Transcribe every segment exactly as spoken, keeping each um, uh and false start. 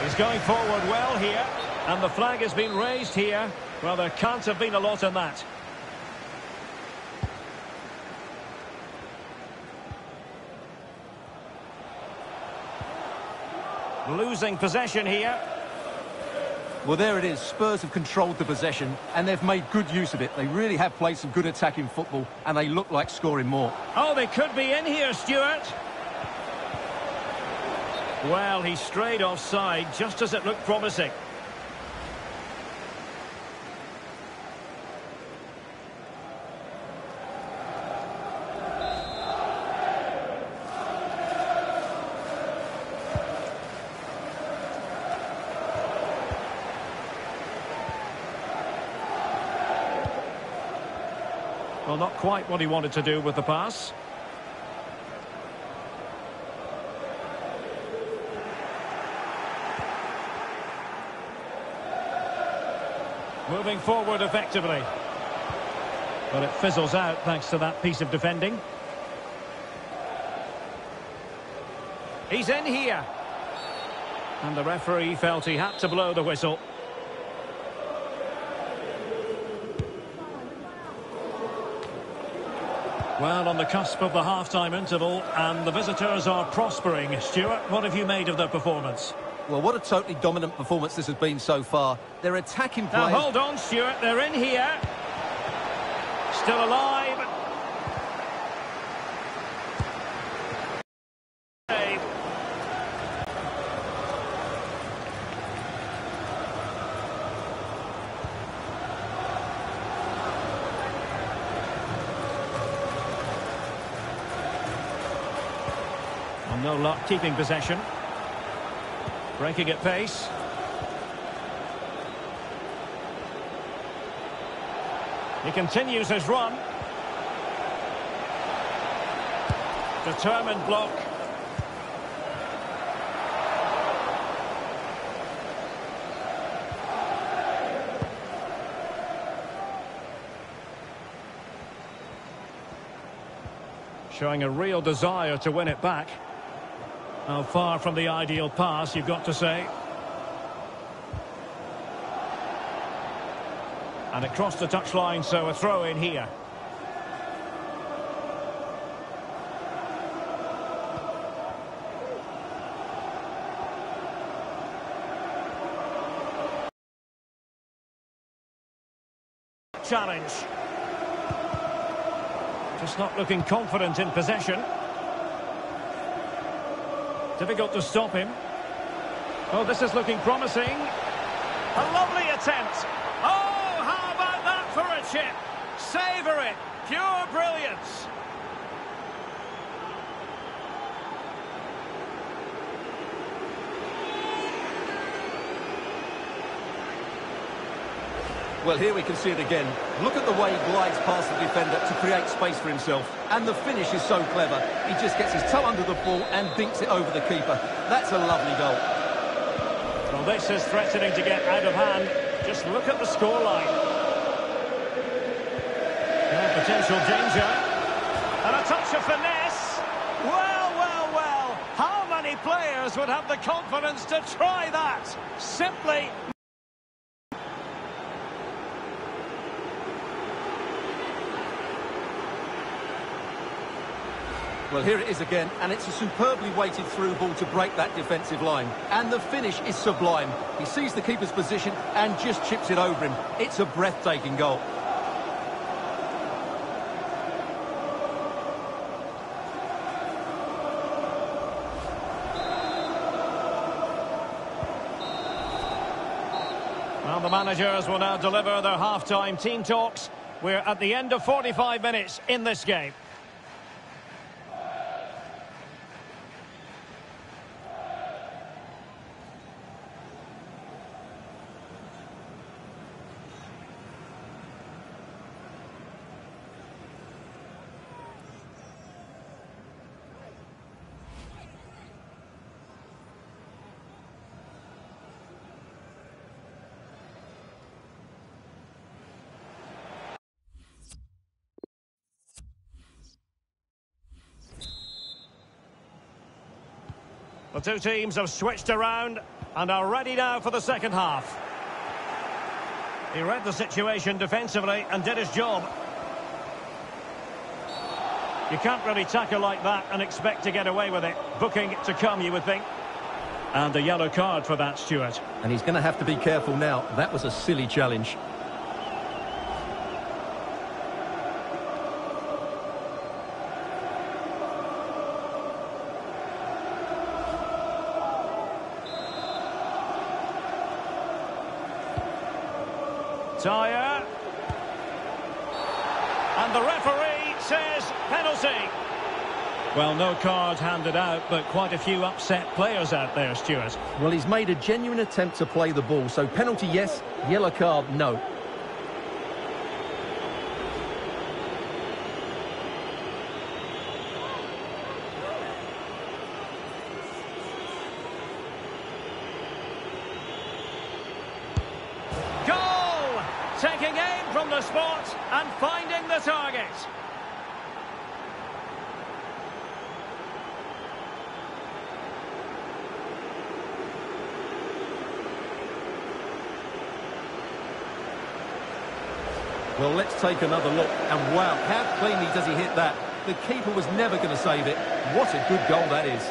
He's going forward well here, and the flag has been raised here. Well, there can't have been a lot in that. Losing possession here. Well, there it is. Spurs have controlled the possession, and they've made good use of it. They really have played some good attacking football, and they look like scoring more. Oh, they could be in here, Stuart. Well, he strayed offside just as it looked promising. Well, not quite what he wanted to do with the pass. Moving forward effectively. But it fizzles out thanks to that piece of defending. He's in here. And the referee felt he had to blow the whistle. Well, on the cusp of the half-time interval, and the visitors are prospering. Stuart, what have you made of their performance? Well, what a totally dominant performance this has been so far. They're attacking players. Now, hold on, Stuart. They're in here. Still alive. No luck keeping possession. Breaking at pace. He continues his run. Determined block. Showing a real desire to win it back. Now, far from the ideal pass, you've got to say. And it crossed the touchline, so a throw in here. Challenge. Just not looking confident in possession. Difficult to stop him. Oh, this is looking promising. A lovely attempt. Oh, how about that for a chip? Savour it. Pure brilliance. Well, here we can see it again. Look at the way he glides past the defender to create space for himself. And the finish is so clever. He just gets his toe under the ball and dinks it over the keeper. That's a lovely goal. Well, this is threatening to get out of hand. Just look at the scoreline. Yeah, potential danger. And a touch of finesse. Well, well, well. How many players would have the confidence to try that? Simply... Well, here it is again, and it's a superbly weighted through ball to break that defensive line. And the finish is sublime. He sees the keeper's position and just chips it over him. It's a breathtaking goal. Well, the managers will now deliver their half-time team talks. We're at the end of forty-five minutes in this game. The two teams have switched around. and are ready now for the second half. He read the situation defensively and did his job. You can't really tackle like that and expect to get away with it. Booking to come, you would think. And a yellow card for that, Stuart. And he's going to have to be careful now. That was a silly challenge. Dyer. And the referee says penalty. Well, no card handed out, but quite a few upset players out there, Stuart. Well, he's made a genuine attempt to play the ball, so penalty yes, yellow card no. Goal! Taking aim from the spot and finding the target. Well, let's take another look. And wow, how cleanly does he hit that? The keeper was never going to save it. What a good goal that is.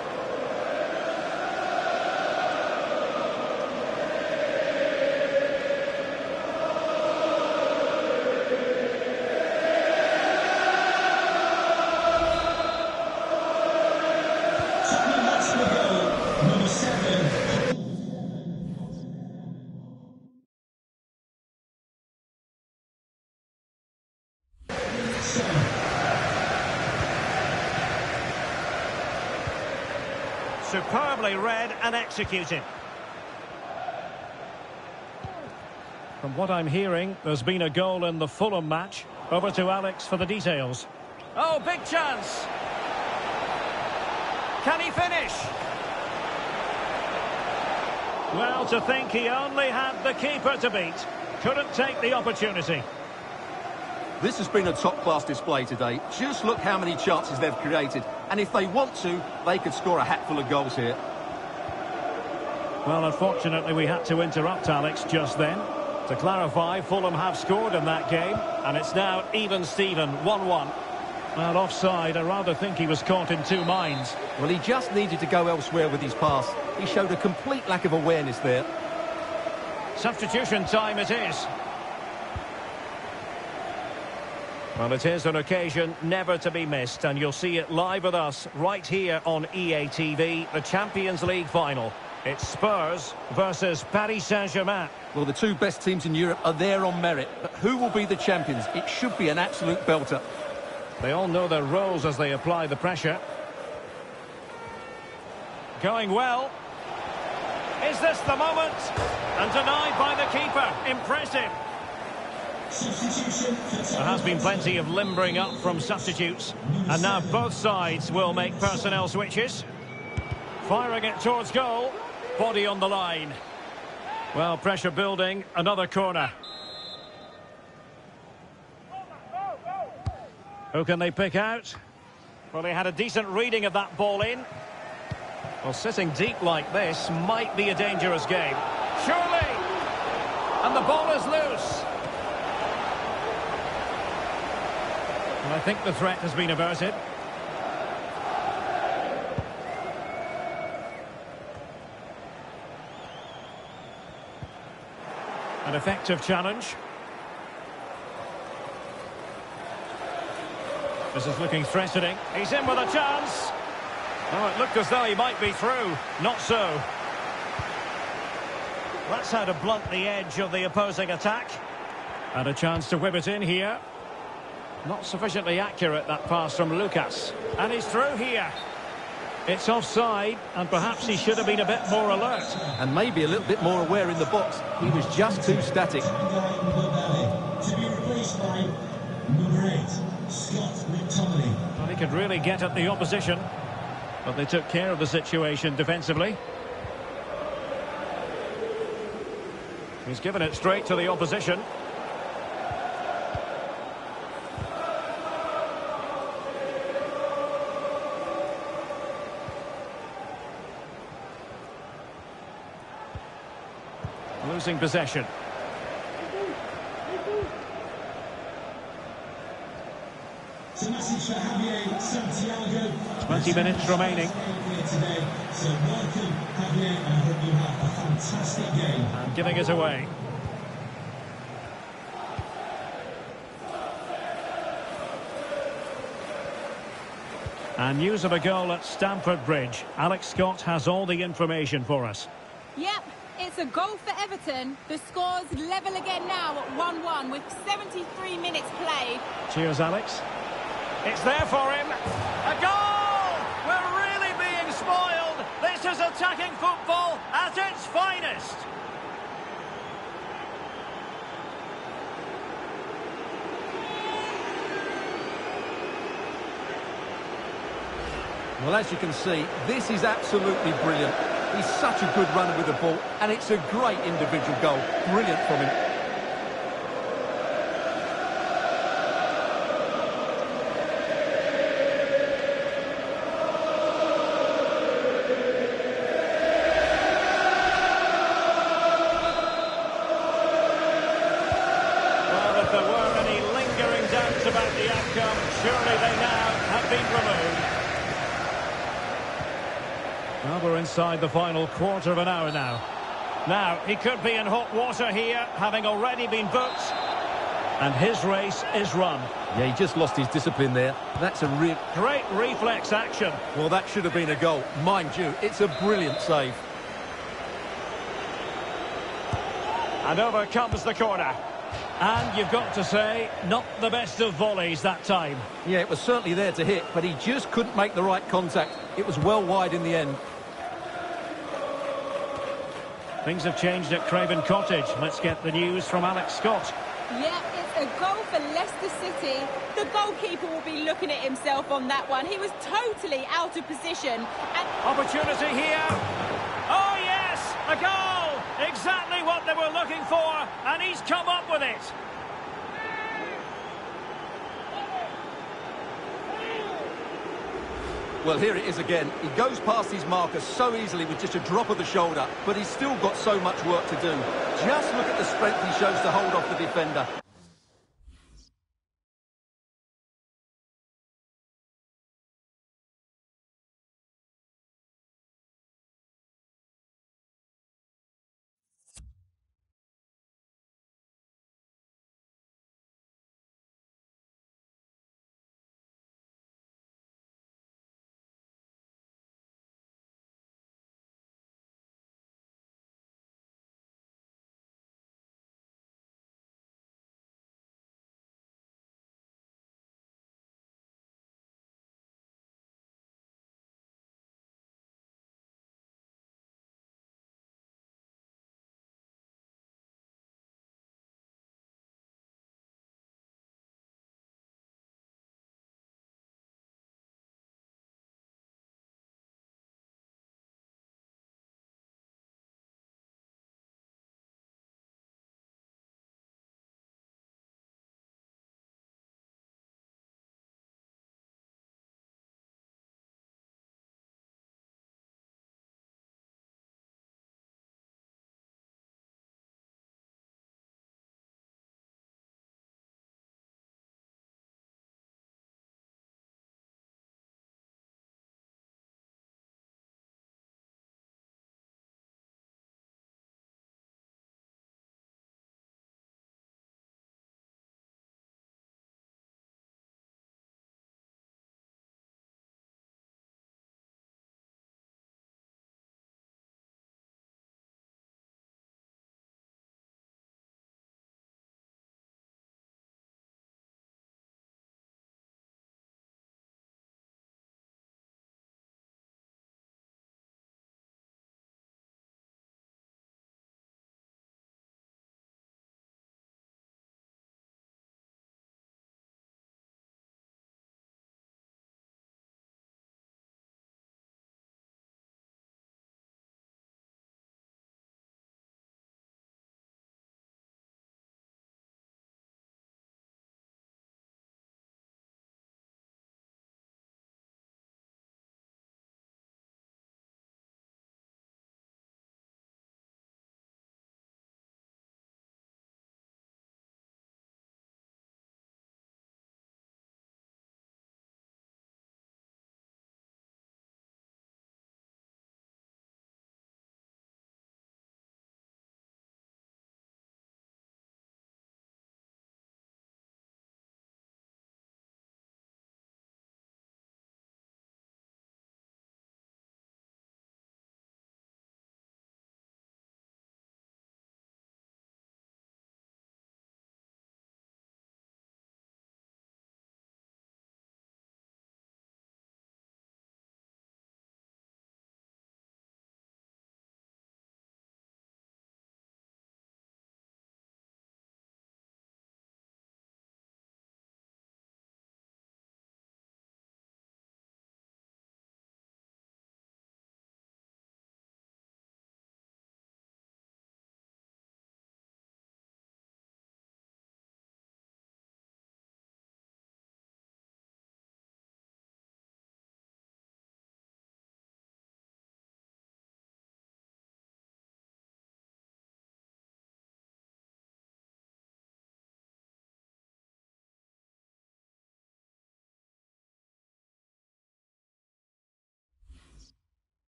Superbly read and executed. From what I'm hearing, there's been a goal in the Fulham match. Over to Alex for the details. Oh, big chance! Can he finish? Well, to think he only had the keeper to beat. Couldn't take the opportunity. This has been a top-class display today. Just look how many chances they've created. And if they want to, they could score a hatful of goals here. Well, unfortunately, we had to interrupt Alex just then. To clarify, Fulham have scored in that game, and it's now even Steven, one one. Well, offside, I rather think he was caught in two minds. Well, he just needed to go elsewhere with his pass. He showed a complete lack of awareness there. Substitution time it is. Well, it is an occasion never to be missed, and you'll see it live with us right here on E A T V, the Champions League final. It's Spurs versus Paris Saint-Germain. Well, the two best teams in Europe are there on merit, but who will be the champions? It should be an absolute belter. They all know their roles as they apply the pressure. Going well. Is this the moment? And denied by the keeper. Impressive. There has been plenty of limbering up from substitutes, and now both sides will make personnel switches. Firing it towards goal, body on the line. Well, pressure building, another corner. Who can they pick out? Well, they had a decent reading of that ball in. Well, sitting deep like this might be a dangerous game. Surely! And the ball is loose. And I think the threat has been averted. An effective challenge. This is looking threatening. He's in with a chance. Oh, it looked as though he might be through. Not so. That's how to blunt the edge of the opposing attack. And a chance to whip it in here. Not sufficiently accurate, that pass from Lucas. And he's through here. It's offside, and perhaps he should have been a bit more alert. And maybe a little bit more aware in the box. He was just too static. To be replaced by number eight, Scott McTominay. Well, he could really get at the opposition. But they took care of the situation defensively. He's given it straight to the opposition. Losing possession. It's a message for Javier Santiago. twenty minutes remaining. Today. So welcome, Javier, and I hope you have a fantastic game. And giving it away. And news of a goal at Stamford Bridge. Alex Scott has all the information for us. Yep, it's a goal for Everton. The score's level again now at one one with seventy-three minutes played. Cheers, Alex. It's there for him. A goal! We're really being spoiled. This is attacking football at its finest. Well, as you can see, this is absolutely brilliant. He's such a good runner with the ball, and it's a great individual goal. Brilliant from him. Well, if there were any lingering doubts about the outcome, surely they now have been removed. Well, we're inside the final quarter of an hour now. Now, he could be in hot water here, having already been booked. And his race is run. Yeah, he just lost his discipline there. That's a real... Great reflex action. Well, that should have been a goal. Mind you, it's a brilliant save. And over comes the corner. And you've got to say, not the best of volleys that time. Yeah, it was certainly there to hit, but he just couldn't make the right contact. It was well wide in the end. Things have changed at Craven Cottage. Let's get the news from Alex Scott. Yeah, it's a goal for Leicester City. The goalkeeper will be looking at himself on that one. He was totally out of position. And Opportunity here. Oh, yes, a goal. Exactly what they were looking for, and he's come up with it. Well, here it is again. He goes past his marker so easily with just a drop of the shoulder, but he's still got so much work to do. Just look at the strength he shows to hold off the defender.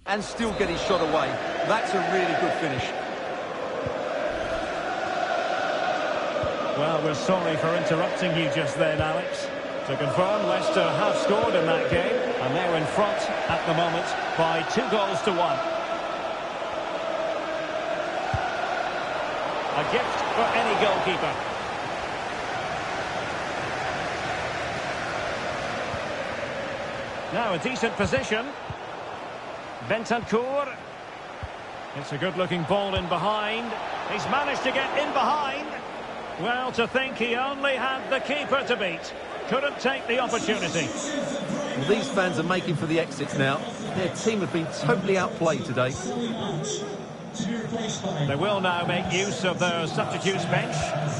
and still get his shot away. That's a really good finish. Well, we're sorry for interrupting you just then, Alex. To confirm, Leicester have scored in that game, and they're in front at the moment by two goals to one. A gift for any goalkeeper. Now a decent position. Bentancur. It's a good-looking ball in behind. He's managed to get in behind. Well, to think he only had the keeper to beat. Couldn't take the opportunity. Well, these fans are making for the exits now. Their team have been totally outplayed today. They will now make use of their substitutes bench.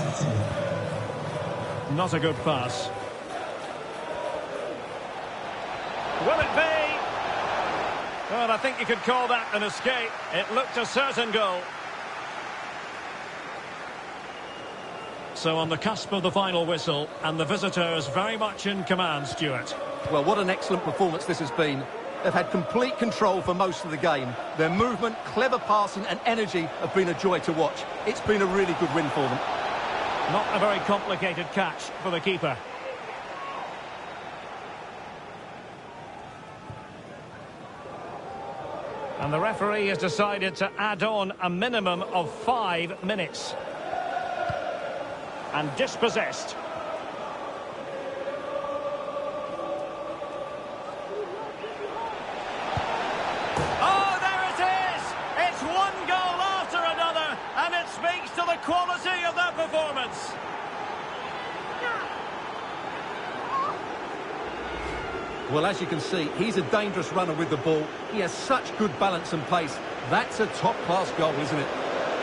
Not a good pass. Will it be? Well, I think you could call that an escape. It looked a certain goal. So on the cusp of the final whistle, and the visitors very much in command, Stuart. Well, what an excellent performance this has been. They've had complete control for most of the game. Their movement, clever passing and energy have been a joy to watch. It's been a really good win for them. Not a very complicated catch for the keeper. And the referee has decided to add on a minimum of five minutes. And dispossessed. Oh, there it is! It's one goal after another, and it speaks to the quality of that performance. Well, as you can see, he's a dangerous runner with the ball. He has such good balance and pace. That's a top-class goal, isn't it?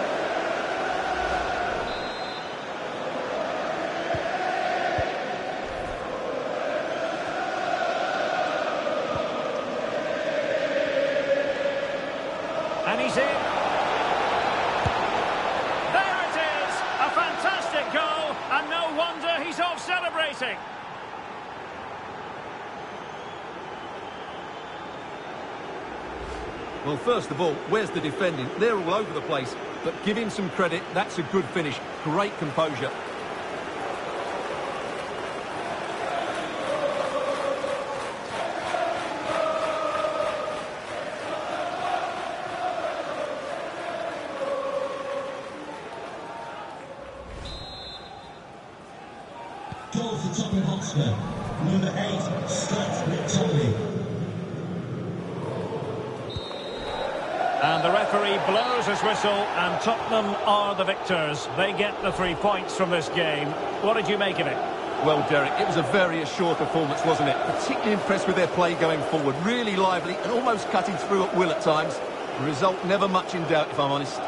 And he's in. There it is! A fantastic goal, and no wonder he's off celebrating. Well, first of all, where's the defending? They're all over the place. But give him some credit. That's a good finish. Great composure. Goal for Tottenham Hotspur. Number eight, Scott McTominay. And the referee blows his whistle, and Tottenham are the victors. They get the three points from this game. What did you make of it? Well, Derek, it was a very assured performance, wasn't it? Particularly impressed with their play going forward. Really lively and almost cutting through at will at times. The result never much in doubt, if I'm honest.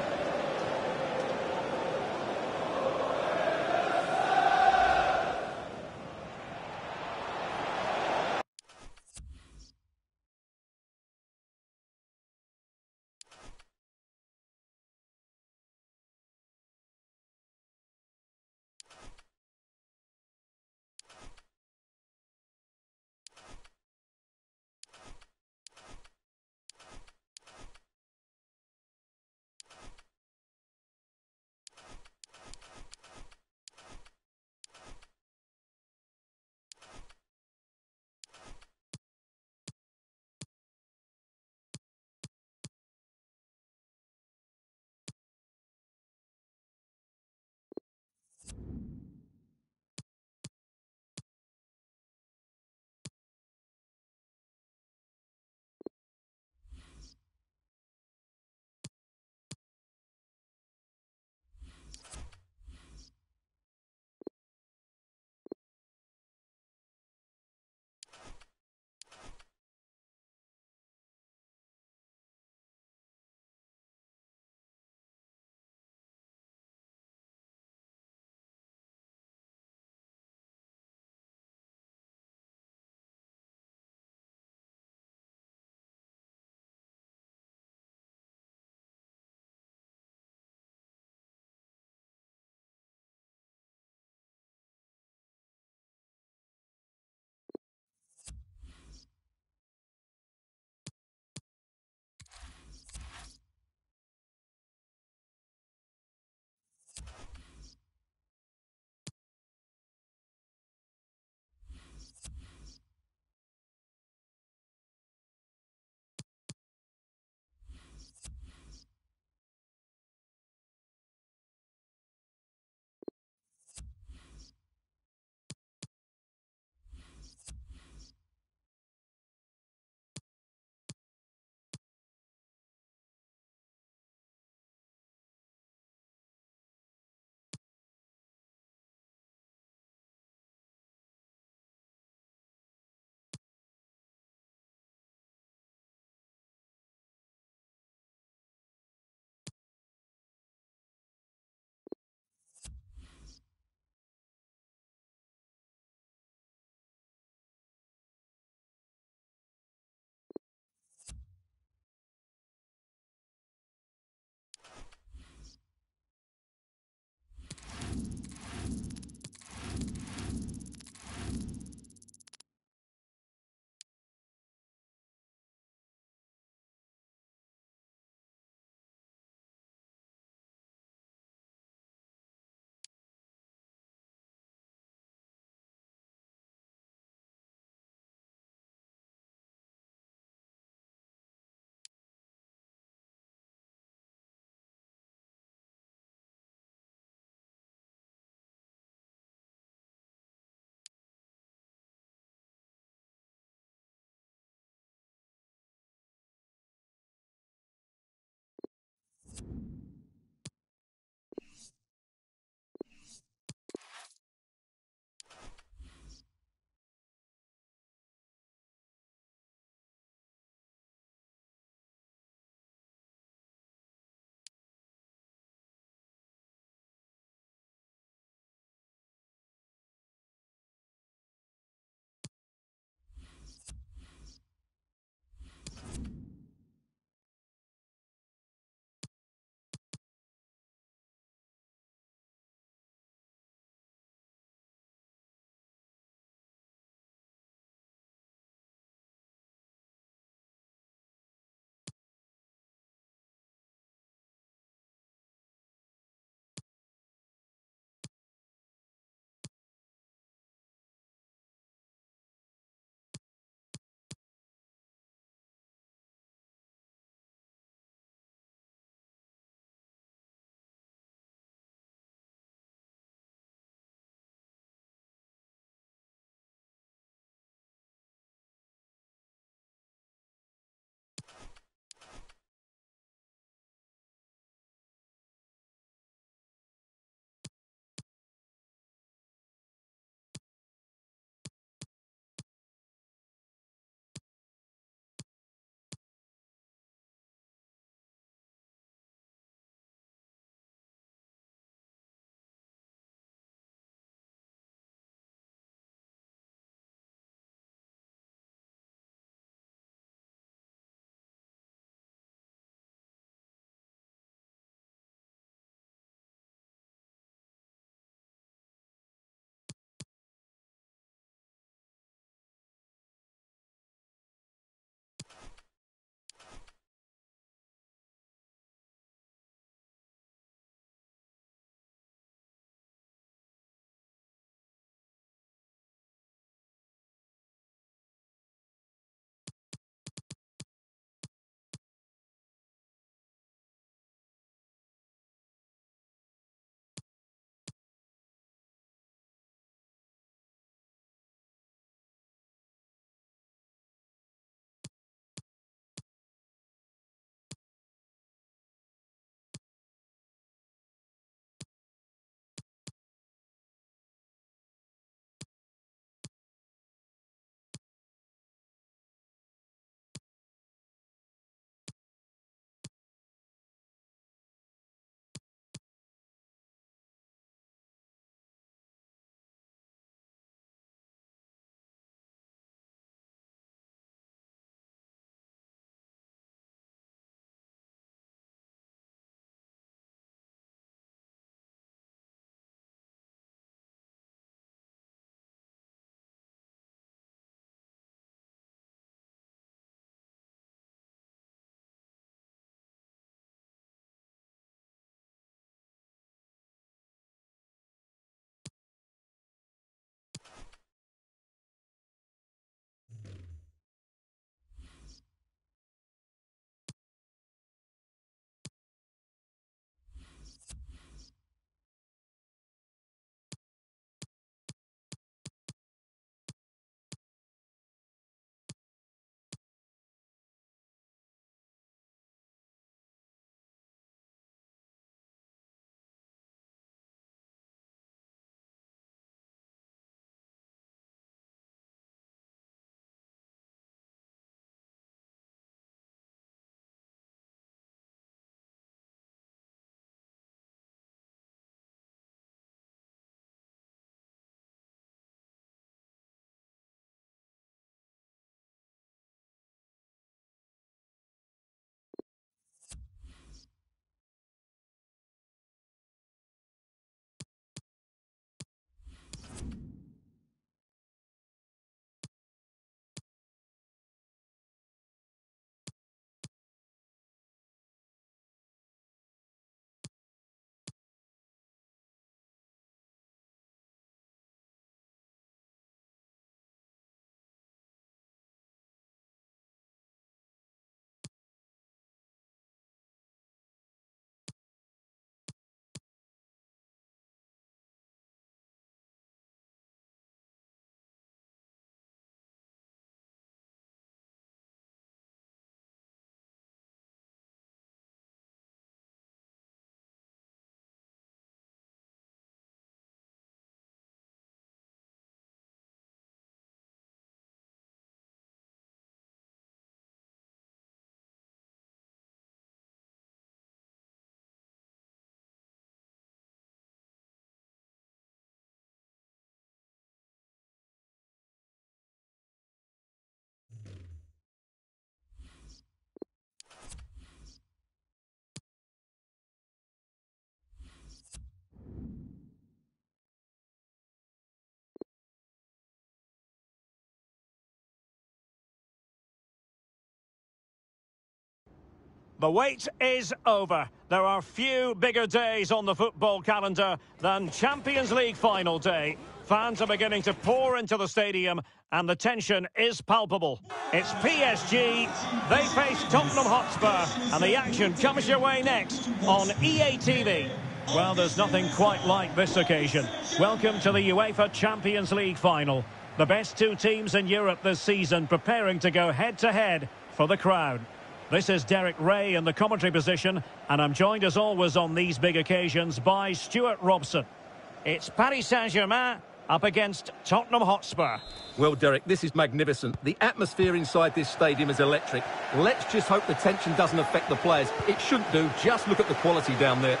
The wait is over. There are few bigger days on the football calendar than Champions League final day. Fans are beginning to pour into the stadium and the tension is palpable. It's P S G, they face Tottenham Hotspur, and the action comes your way next on E A T V. Well, there's nothing quite like this occasion. Welcome to the UEFA Champions League final. The best two teams in Europe this season preparing to go head-to-head for the crown. This is Derek Ray in the commentary position, and I'm joined as always on these big occasions by Stuart Robson. It's Paris Saint-Germain up against Tottenham Hotspur. Well, Derek, this is magnificent. The atmosphere inside this stadium is electric. Let's just hope the tension doesn't affect the players. It shouldn't do. Just look at the quality down there.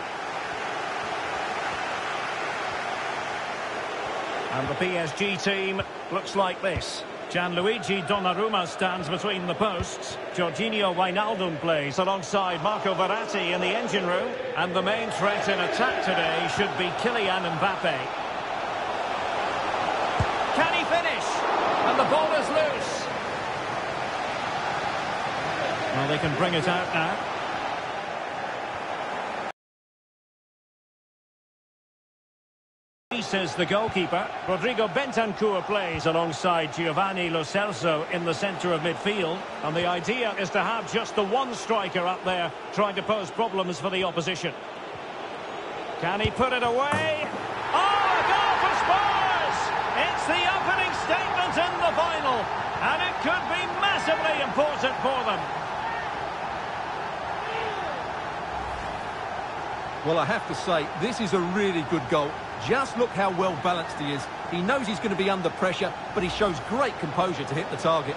And the P S G team looks like this. Gianluigi Donnarumma stands between the posts. Jorginho Wijnaldum plays alongside Marco Verratti in the engine room. And the main threat in attack today should be Kylian Mbappe. Can he finish? And the ball is loose. Well, they can bring it out now. Says the goalkeeper. Rodrigo Bentancur plays alongside Giovanni Lo Celso in the centre of midfield, and the idea is to have just the one striker up there trying to pose problems for the opposition. Can he put it away? Oh, a goal for Spurs! It's the opening statement in the final, and it could be massively important for them. Well, I have to say, this is a really good goal. Just look how well balanced he is. He knows he's going to be under pressure, but he shows great composure to hit the target.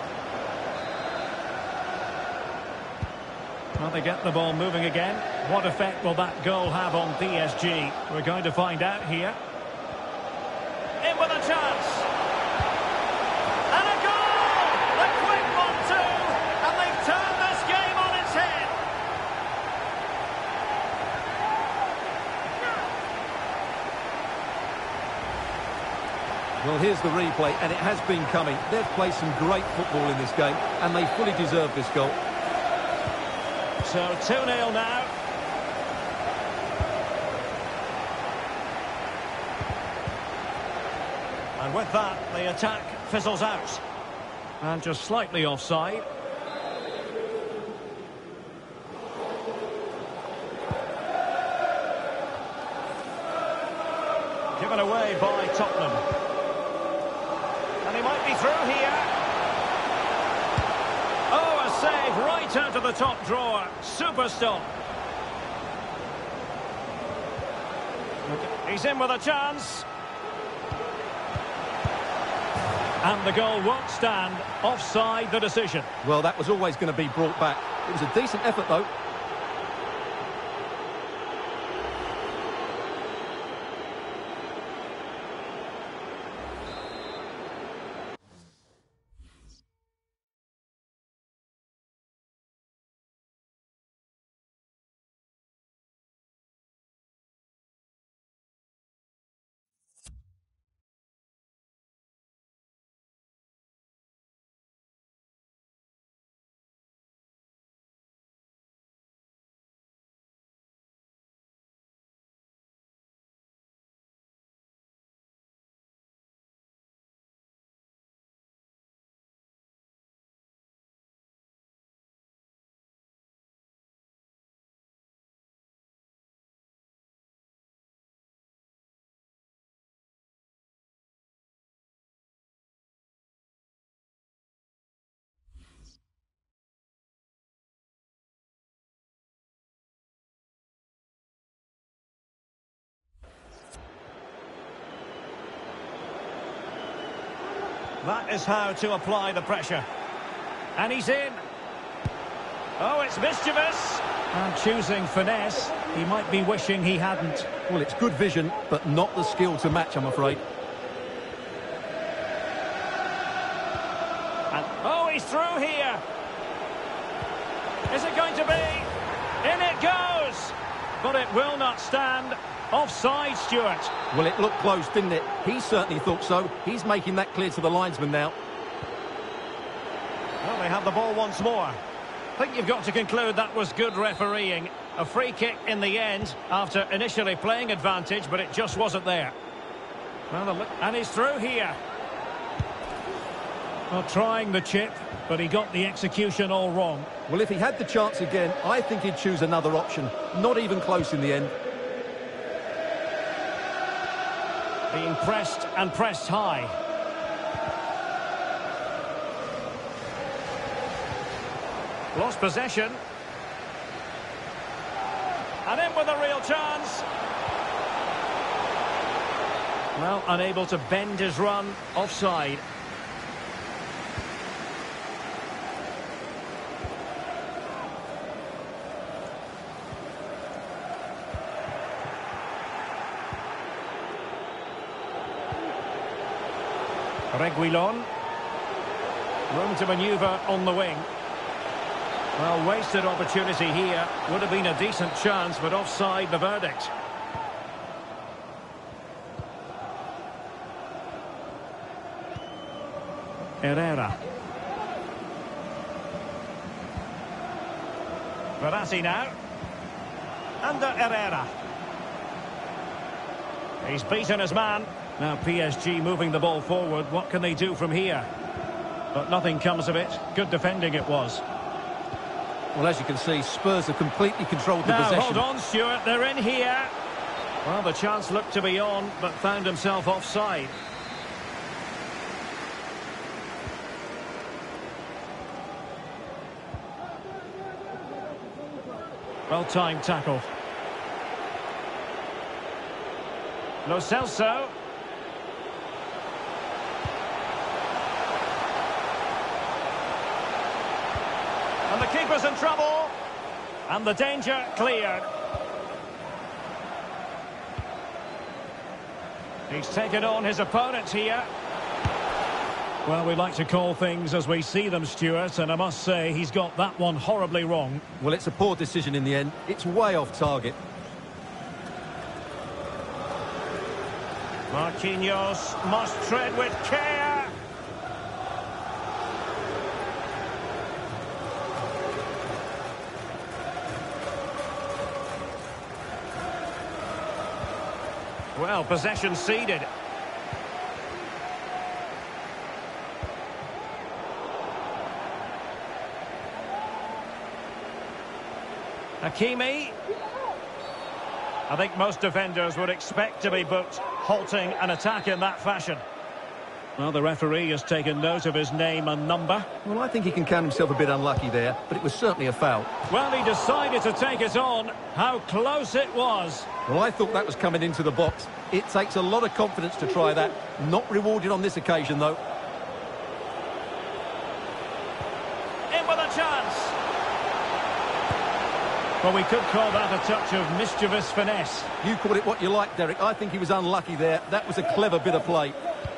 Well, they get the ball moving again. What effect will that goal have on P S G? We're going to find out here. In with a chance. And a goal! A quick one too! And they've turned this game on its head. Well, here's the replay, and it has been coming. They've played some great football in this game, and they fully deserve this goal. So two nil now. And with that, the attack fizzles out. And just slightly offside. Given away by Tottenham. And he might be through here. Oh, a save right out of the top drawer. Super stop. He's in with a chance. And the goal won't stand. Offside the decision. Well, that was always going to be brought back. It was a decent effort, though. That is how to apply the pressure. And he's in. Oh, it's mischievous. And choosing finesse, he might be wishing he hadn't. Well, it's good vision, but not the skill to match, I'm afraid. And, oh, he's through here. Is it going to be? In it goes. But it will not stand. Offside, Stuart. Well, it looked close, didn't it? He certainly thought so. He's making that clear to the linesman now. Well, they have the ball once more. I think you've got to conclude that was good refereeing. A free kick in the end after initially playing advantage, but it just wasn't there. Well, look, and he's through here. Well, trying the chip, but he got the execution all wrong. Well, if he had the chance again, I think he'd choose another option. Not even close in the end. Being pressed and pressed high. Lost possession. And in with a real chance. Well, unable to bend his run. Offside. Reguilon. Room to manoeuvre on the wing. Well, wasted opportunity here. Would have been a decent chance, but offside the verdict. Herrera. Verratti now. Under Herrera. He's beaten his man. Now P S G moving the ball forward. What can they do from here? But nothing comes of it. Good defending it was. Well, as you can see, Spurs have completely controlled the now, possession. Hold on, Stuart. They're in here. Well, the chance looked to be on, but found himself offside. Well-timed tackle. Lo Celso. And the keeper's in trouble. And the danger cleared. He's taken on his opponent here. Well, we like to call things as we see them, Stuart, and I must say he's got that one horribly wrong. Well, it's a poor decision in the end. It's way off target. Marquinhos must tread with care. Well, possession ceded. Hakimi. I think most defenders would expect to be booked, halting an attack in that fashion. Well, the referee has taken note of his name and number. Well, I think he can count himself a bit unlucky there, but it was certainly a foul. Well, he decided to take it on. How close it was. Well, I thought that was coming into the box. It takes a lot of confidence to try that. Not rewarded on this occasion, though. In with a chance. Well, we could call that a touch of mischievous finesse. You call it what you like, Derek. I think he was unlucky there. That was a clever bit of play.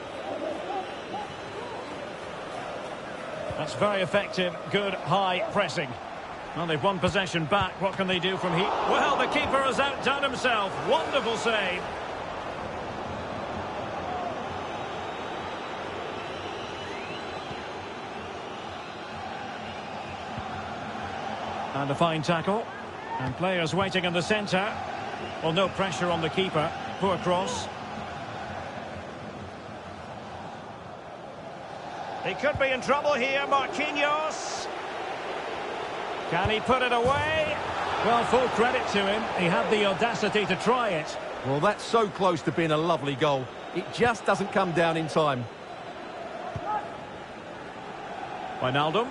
That's very effective. Good high pressing. Well, they've won possession back. What can they do from here? Well, the keeper has outdone himself. Wonderful save. And a fine tackle. And players waiting in the centre. Well, no pressure on the keeper. Poor cross. He could be in trouble here, Marquinhos. Can he put it away? Well, full credit to him. He had the audacity to try it. Well, that's so close to being a lovely goal. It just doesn't come down in time. Wijnaldum.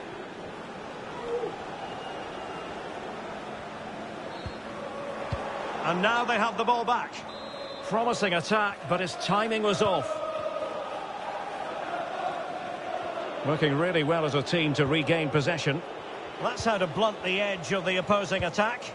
And now they have the ball back. Promising attack, but his timing was off. Working really well as a team to regain possession. That's how to blunt the edge of the opposing attack.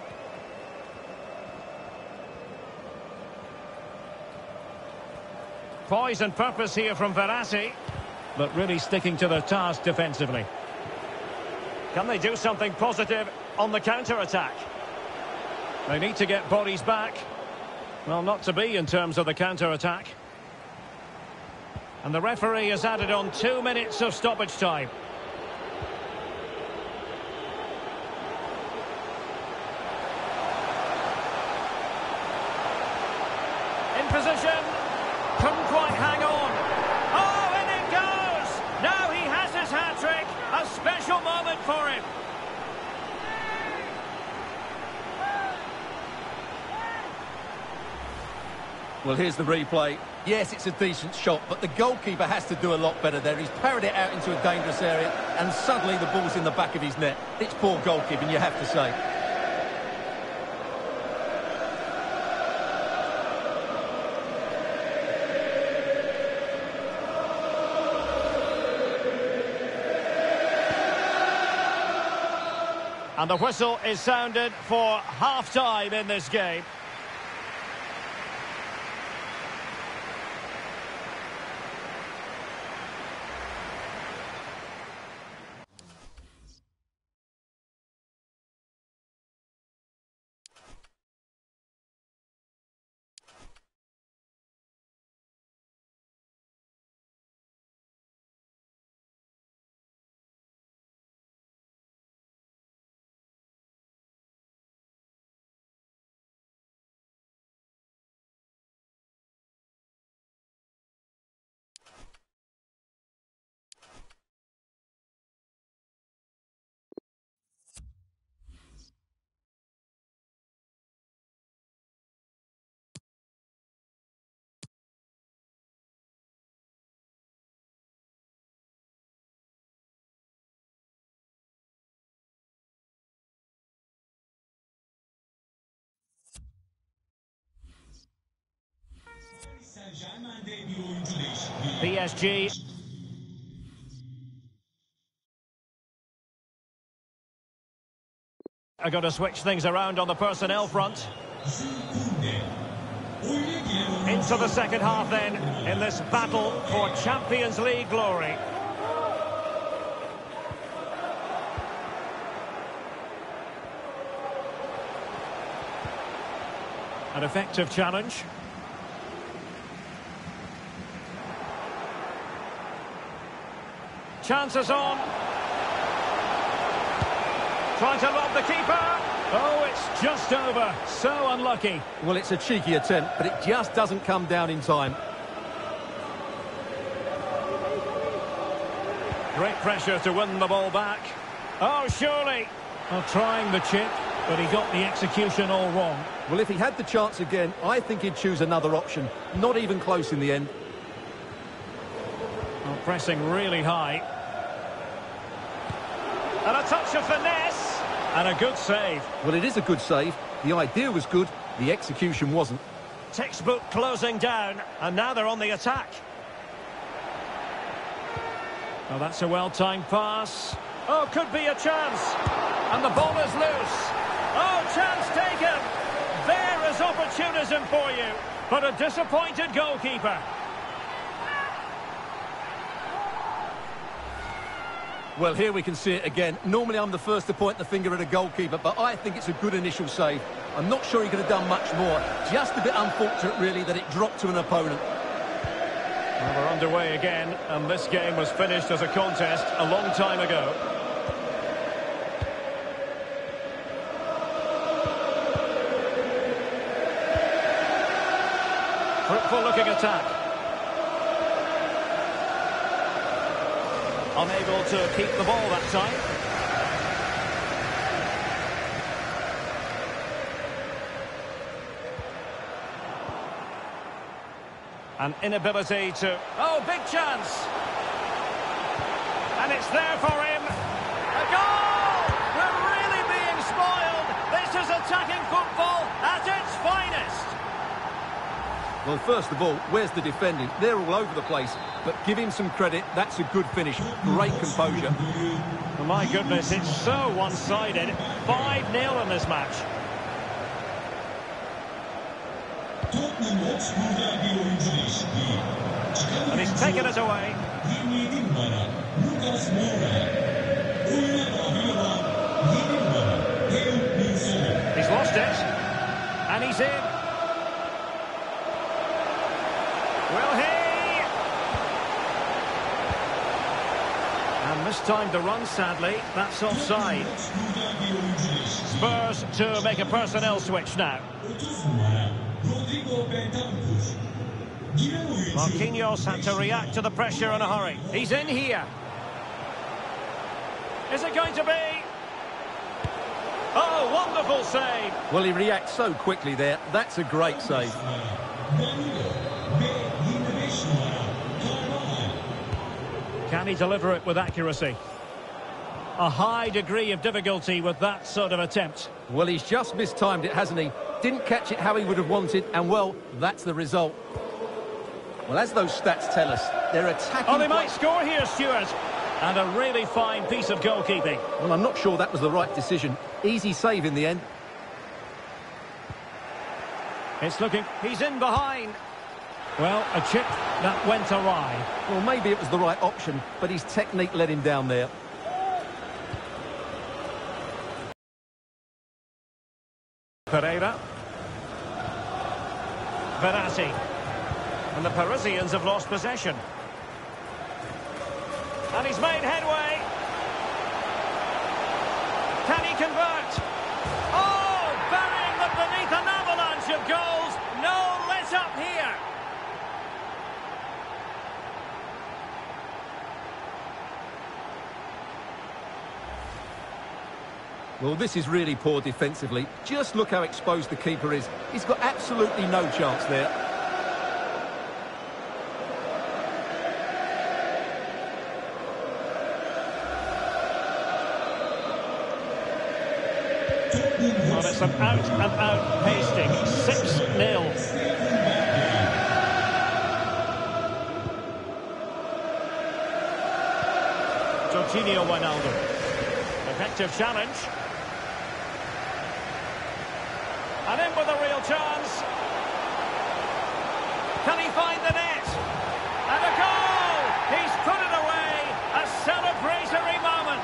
Poise and purpose here from Verratti, but really sticking to their task defensively. Can they do something positive on the counter-attack? They need to get bodies back. Well, not to be in terms of the counter-attack. And the referee has added on two minutes of stoppage time. position. Couldn't quite hang on. Oh, in it goes! Now he has his hat-trick. A special moment for him. Well, here's the replay. Yes, it's a decent shot, but the goalkeeper has to do a lot better there. He's parried it out into a dangerous area, and suddenly the ball's in the back of his net. It's poor goalkeeping, you have to say. And the whistle is sounded for half-time in this game. P S G are going to switch things around on the personnel front. Into the second half then, in this battle for Champions League glory. An effective challenge. Chances on. Trying to lob the keeper. Oh, it's just over. So unlucky. Well, it's a cheeky attempt, but it just doesn't come down in time. Great pressure to win the ball back. Oh, surely. Well, trying the chip, but he got the execution all wrong. Well, if he had the chance again, I think he'd choose another option. Not even close in the end. Well, pressing really high. And a touch of finesse. And a good save. Well, it is a good save. The idea was good. The execution wasn't. Textbook closing down. And now they're on the attack. Well, that's a well-timed pass. Oh, could be a chance. And the ball is loose. Oh, chance taken. There is opportunism for you. But a disappointed goalkeeper. Well, here we can see it again. Normally I'm the first to point the finger at a goalkeeper, but I think it's a good initial save. I'm not sure he could have done much more. Just a bit unfortunate, really, that it dropped to an opponent. Well, we're underway again, and this game was finished as a contest a long time ago. Fruitful looking attack. Unable to keep the ball that time. An inability to... Oh, big chance! And it's there for him. A goal! We're really being spoiled. This is attacking football at its finest. Well, first of all, where's the defending? They're all over the place. But give him some credit. That's a good finish. Great composure. Oh, my goodness, it's so one-sided. five nil in this match. And he's taken it away. He's lost it. And he's in. Will he? And mistimed the run, sadly. That's offside. Spurs to make a personnel switch now. Rodrigo Bentancur. Giren oyuncu. Marquinhos had to react to the pressure in a hurry. He's in here. Is it going to be? Oh, wonderful save. Well, he reacts so quickly there. That's a great save. Danilo ve yirmi beş numara Carvajal. Can he deliver it with accuracy? A high degree of difficulty with that sort of attempt. Well, he's just mistimed it, hasn't he? Didn't catch it how he would have wanted, and, well, that's the result. Well, as those stats tell us, they're attacking... Oh, they might score here, Stuart. And a really fine piece of goalkeeping. Well, I'm not sure that was the right decision. Easy save in the end. It's looking... He's in behind. Well, a chip that went awry. Well, maybe it was the right option, but his technique let him down there. Pereira. Verratti. And the Parisians have lost possession. And he's made headway. Can he convert? Oh, burying them beneath an avalanche of goals. No let up here. Well, this is really poor defensively. Just look how exposed the keeper is. He's got absolutely no chance there. Well, it's an out-and-out pasting. six nil. Jorginho Wijnaldum. Effective challenge. And in with a real chance. Can he find the net? And a goal! He's put it away. A celebratory moment.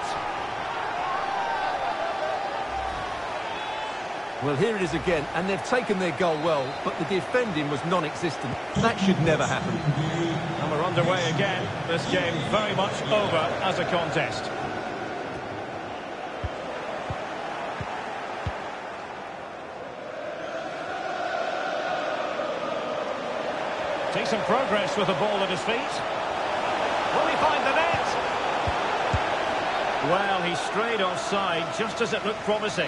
Well, here it is again, and they've taken their goal well, but the defending was non-existent. That should never happen. And we're underway again. This game very much over as a contest. Decent progress with the ball at his feet. Will he find the net? Well, he strayed offside just as it looked promising.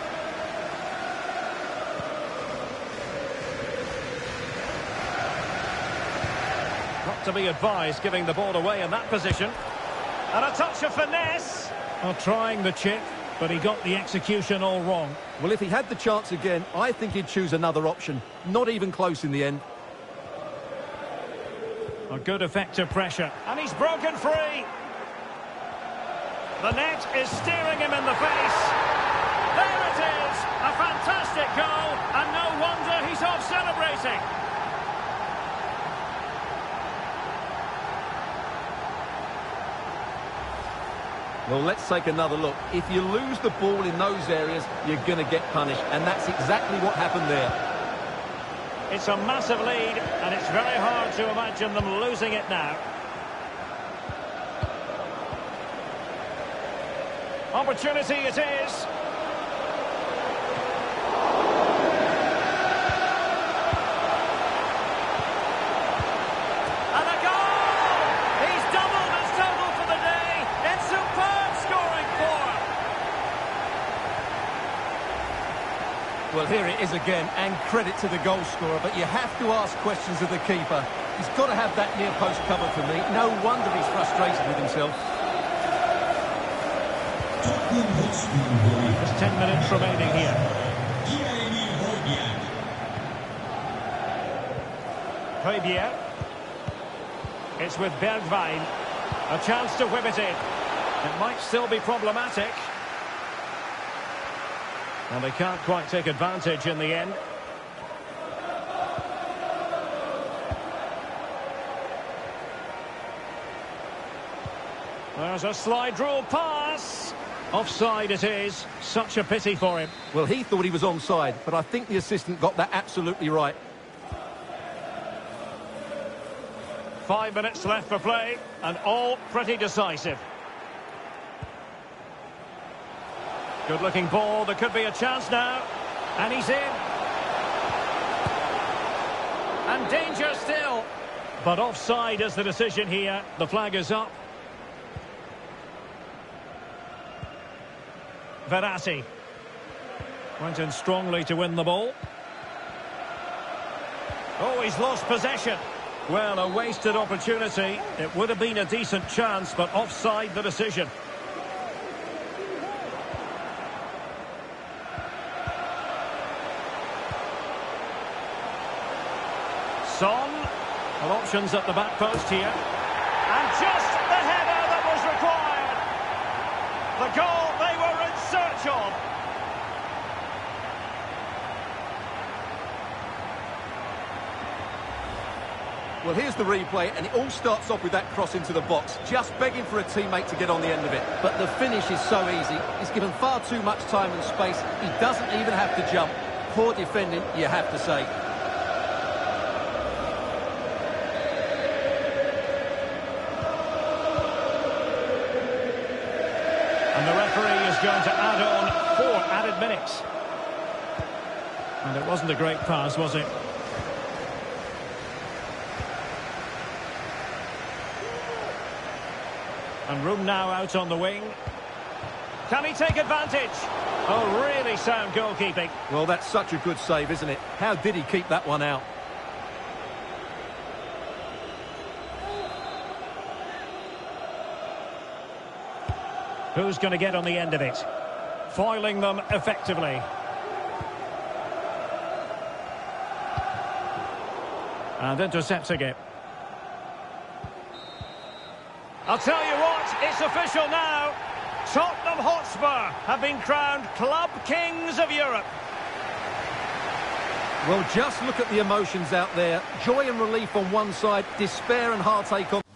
Not to be advised giving the ball away in that position. And a touch of finesse. Well, trying the chip, but he got the execution all wrong. Well, if he had the chance again, I think he'd choose another option. Not even close in the end. A good effective pressure. And he's broken free. The net is staring him in the face. There it is. A fantastic goal. And no wonder he's off celebrating. Well, let's take another look. If you lose the ball in those areas, you're going to get punished. And that's exactly what happened there. It's a massive lead, and it's very hard to imagine them losing it now. Opportunity it is. And a goal! He's doubled his total for the day in superb scoring form. Well, here it is again, and credit to the goal scorer, but you have to ask questions of the keeper. He's got to have that near post covered for me. No wonder he's frustrated with himself. There's ten minutes remaining here. Højbjerg. It's with Bergwijn. A chance to whip it in. It might still be problematic. And they can't quite take advantage in the end. There's a slide rule pass. Offside it is. Such a pity for him. Well, he thought he was onside, but I think the assistant got that absolutely right. Five minutes left for play, and all pretty decisive. Good-looking ball. There could be a chance now. And he's in. And danger still. But offside is the decision here. The flag is up. Verratti. Went in strongly to win the ball. Oh, he's lost possession. Well, a wasted opportunity. It would have been a decent chance, but offside the decision. Son. Well, options at the back post here. And just the header that was required. The goal they were in search of. Well, here's the replay, and it all starts off with that cross into the box, just begging for a teammate to get on the end of it. But the finish is so easy. He's given far too much time and space. He doesn't even have to jump. Poor defending, you have to say. And the referee is going to add on four added minutes. And it wasn't a great pass, was it? And room now out on the wing. Can he take advantage? Oh, really sound goalkeeping. Well, that's such a good save, isn't it? How did he keep that one out? Who's going to get on the end of it? Foiling them effectively. And intercepting it. I'll tell you what, it's official now. Tottenham Hotspur have been crowned Club Kings of Europe. Well, just look at the emotions out there. Joy and relief on one side, despair and heartache on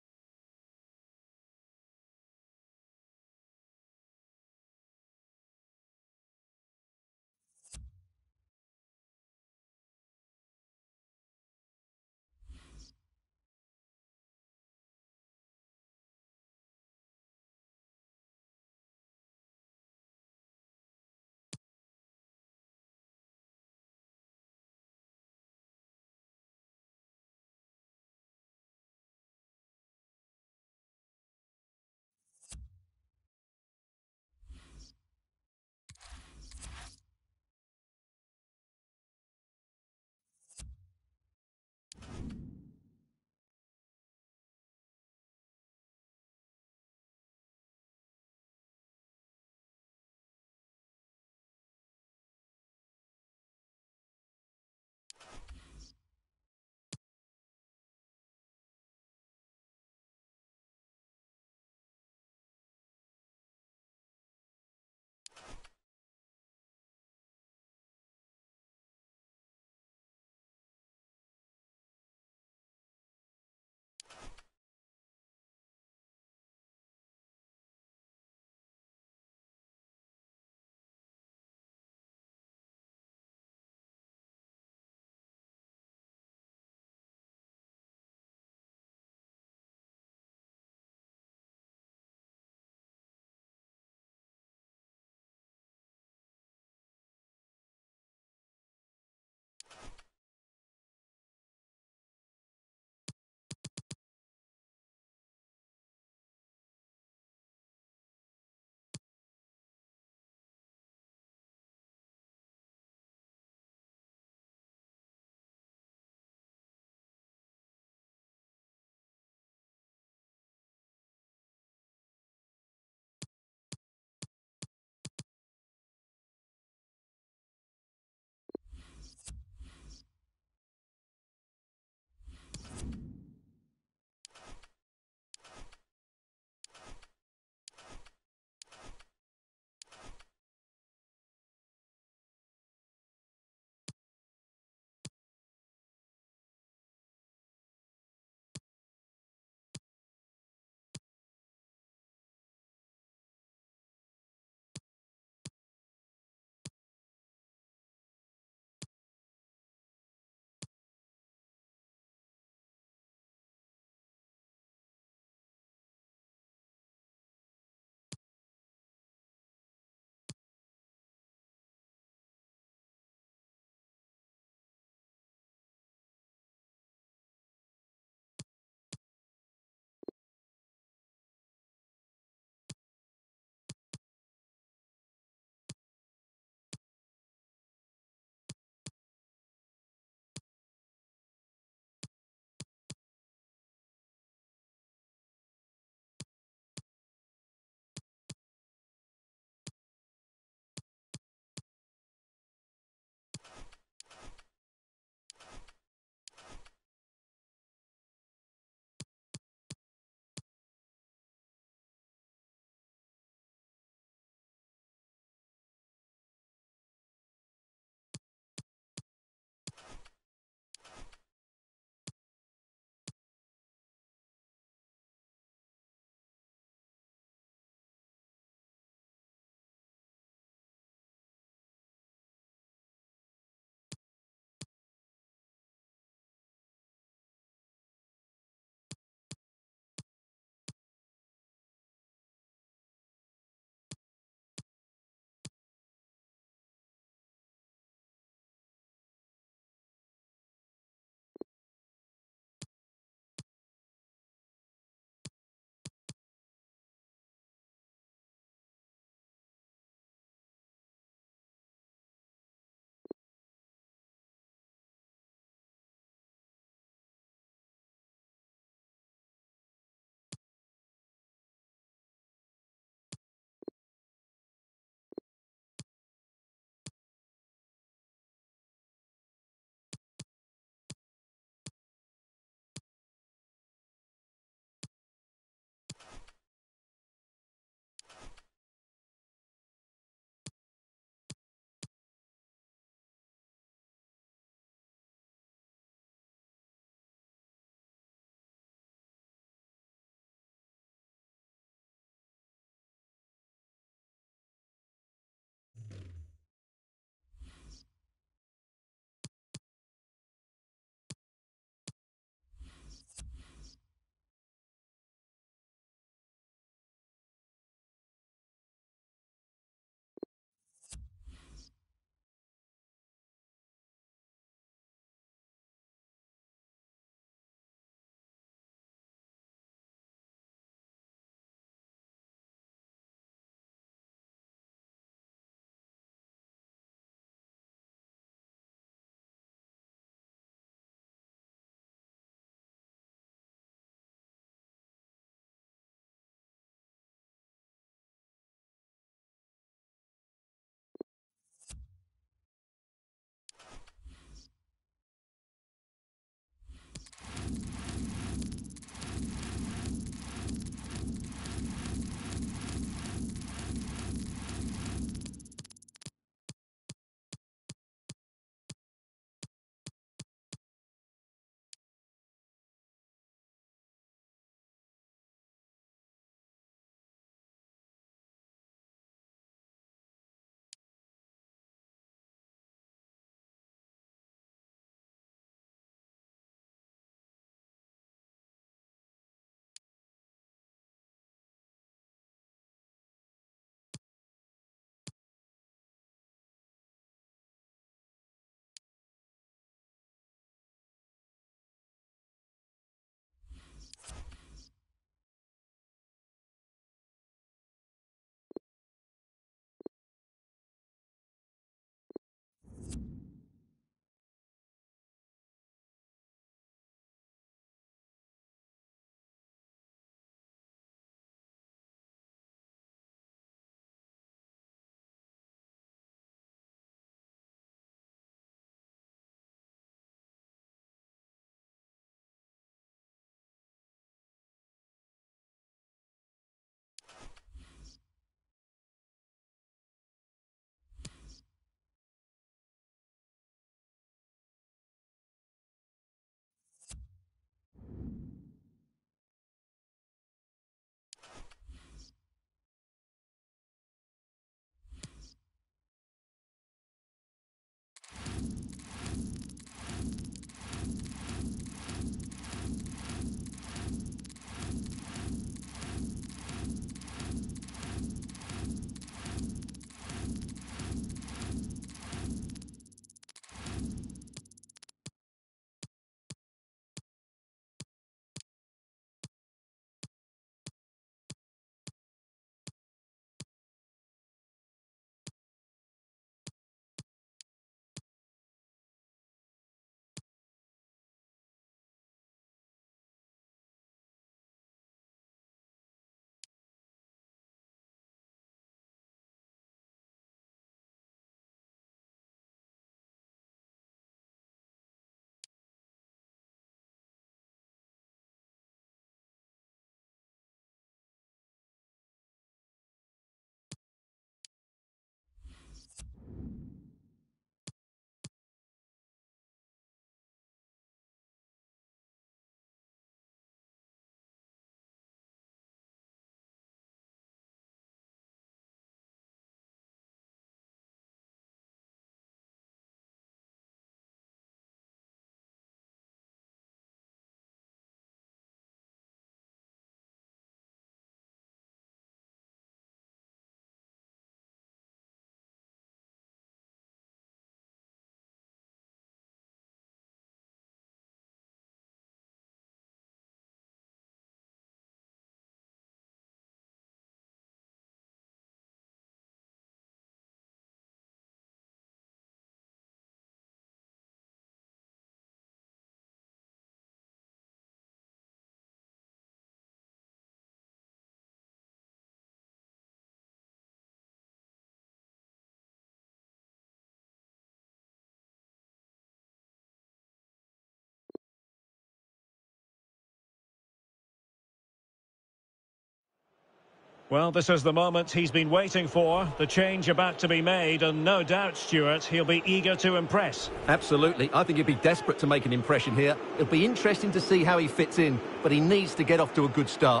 Well, this is the moment he's been waiting for. The change about to be made, and no doubt, Stuart, he'll be eager to impress. Absolutely. I think he'll be desperate to make an impression here. It'll be interesting to see how he fits in, but he needs to get off to a good start.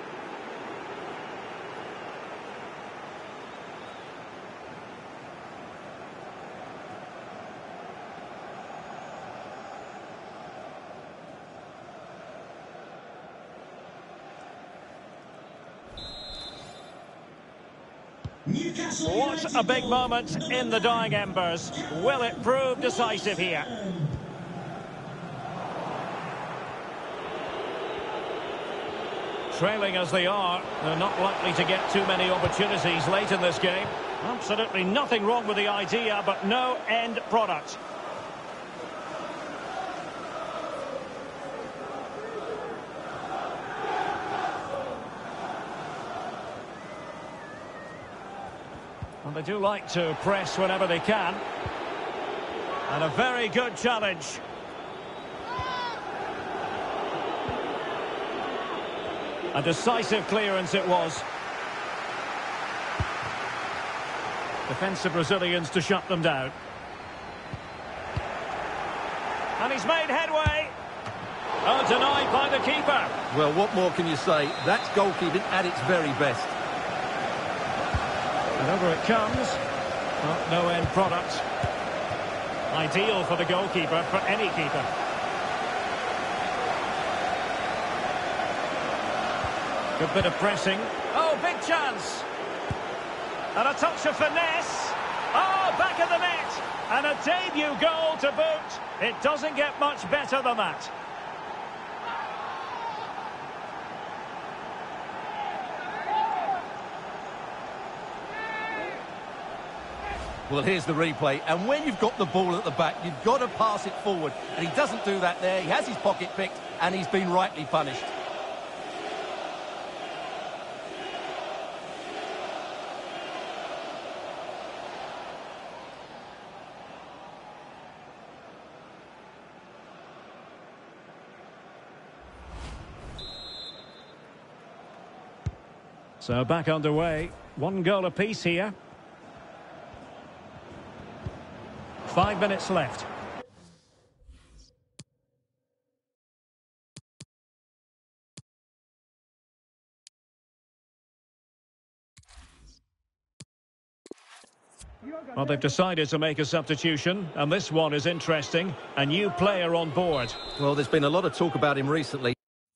What a big moment in the dying embers. Will it prove decisive here? Trailing as they are, they're not likely to get too many opportunities late in this game. Absolutely nothing wrong with the idea, but no end product. Well, they do like to press whenever they can. And a very good challenge. A decisive clearance it was. Defensive Brazilians to shut them down. And he's made headway. Oh, denied by the keeper. Well, what more can you say? That's goalkeeping at its very best. And over it comes. Well, no end product. Ideal for the goalkeeper, for any keeper. Good bit of pressing. Oh, big chance. And a touch of finesse. Oh, back of the net. And a debut goal to boot. It doesn't get much better than that. Well, here's the replay, and when you've got the ball at the back, you've got to pass it forward, and he doesn't do that there. He has his pocket picked, and he's been rightly punished. So back underway. One goal apiece here. Five minutes left. Well, they've decided to make a substitution, and this one is interesting. A new player on board. Well, there's been a lot of talk about him recently.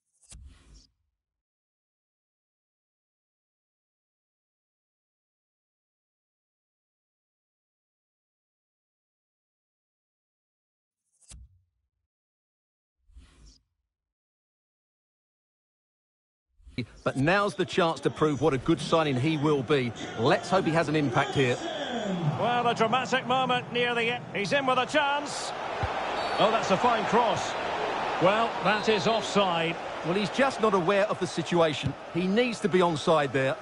But now's the chance to prove what a good signing he will be. Let's hope he has an impact here. Well, a dramatic moment near the end. He's in with a chance. Oh, that's a fine cross. Well, that is offside. Well, he's just not aware of the situation. He needs to be onside there.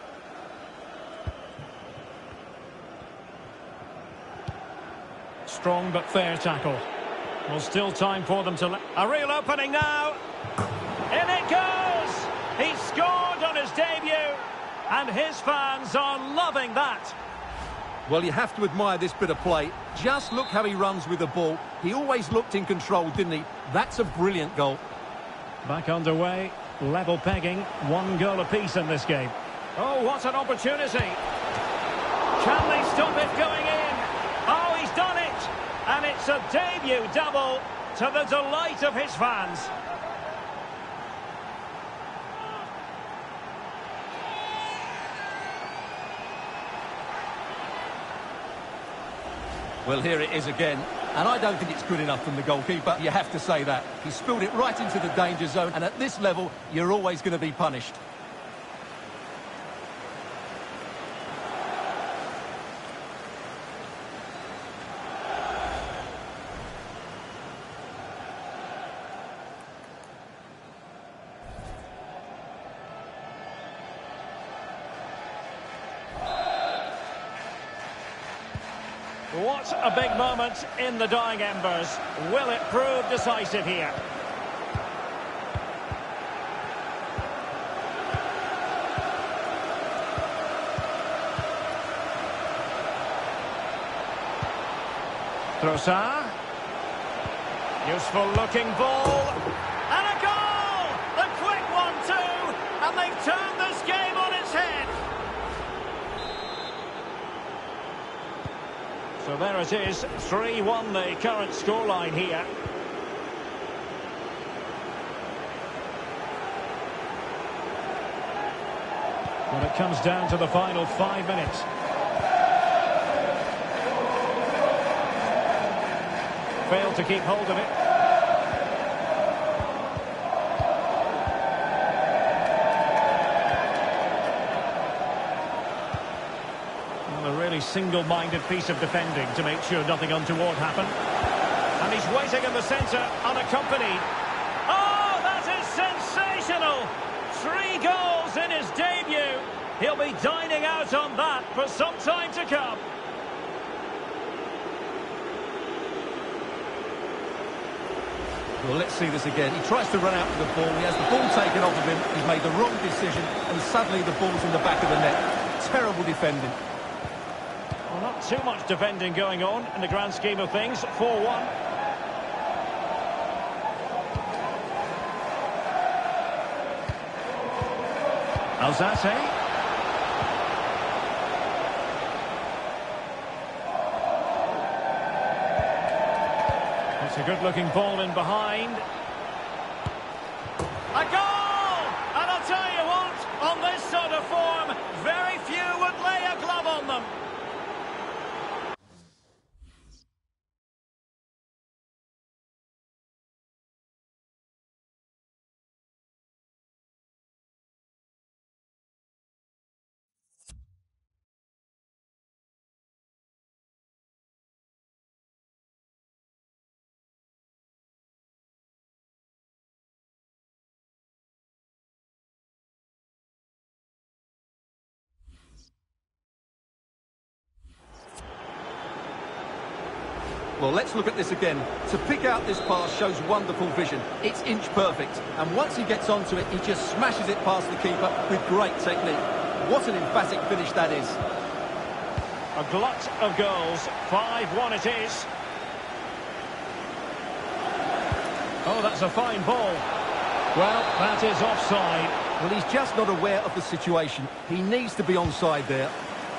Strong but fair tackle. Well, still time for them to... A real opening now. In it goes! He scored on his debut, and his fans are loving that. Well, you have to admire this bit of play. Just look how he runs with the ball. He always looked in control, didn't he? That's a brilliant goal. Back underway, level pegging, one goal apiece in this game. Oh, what an opportunity. Can they stop it going in? Oh, he's done it. And it's a debut double to the delight of his fans. Well, here it is again, and I don't think it's good enough from the goalkeeper. You have to say that. He spilled it right into the danger zone, and at this level, you're always going to be punished. What a big moment in the dying embers. Will it prove decisive here? Trossard. Useful looking ball. And a goal! A quick one too! And they've turned this game on its head. So there it is, three one the current scoreline here. When it comes down to the final five minutes. Failed to keep hold of it. Well, a really single-minded piece of defending to make sure nothing untoward happened. And he's waiting in the centre, unaccompanied. Oh, that is sensational! Three goals in his debut. He'll be dining out on that for some time to come. Well, let's see this again. He tries to run out with the ball. He has the ball taken off of him. He's made the wrong decision, and suddenly the ball's in the back of the net. Terrible defending. Well, not too much defending going on in the grand scheme of things. four one. Alzate. It's a good-looking ball in behind. A goal! And I'll tell you what, on this sort of form, very few would lay a glove on them. Well, let's look at this again. To pick out this pass shows wonderful vision. It's inch perfect. And once he gets onto it, he just smashes it past the keeper with great technique. What an emphatic finish that is. A glut of goals. five one it is. Oh, that's a fine ball. Well, that is offside. Well, he's just not aware of the situation. He needs to be onside there.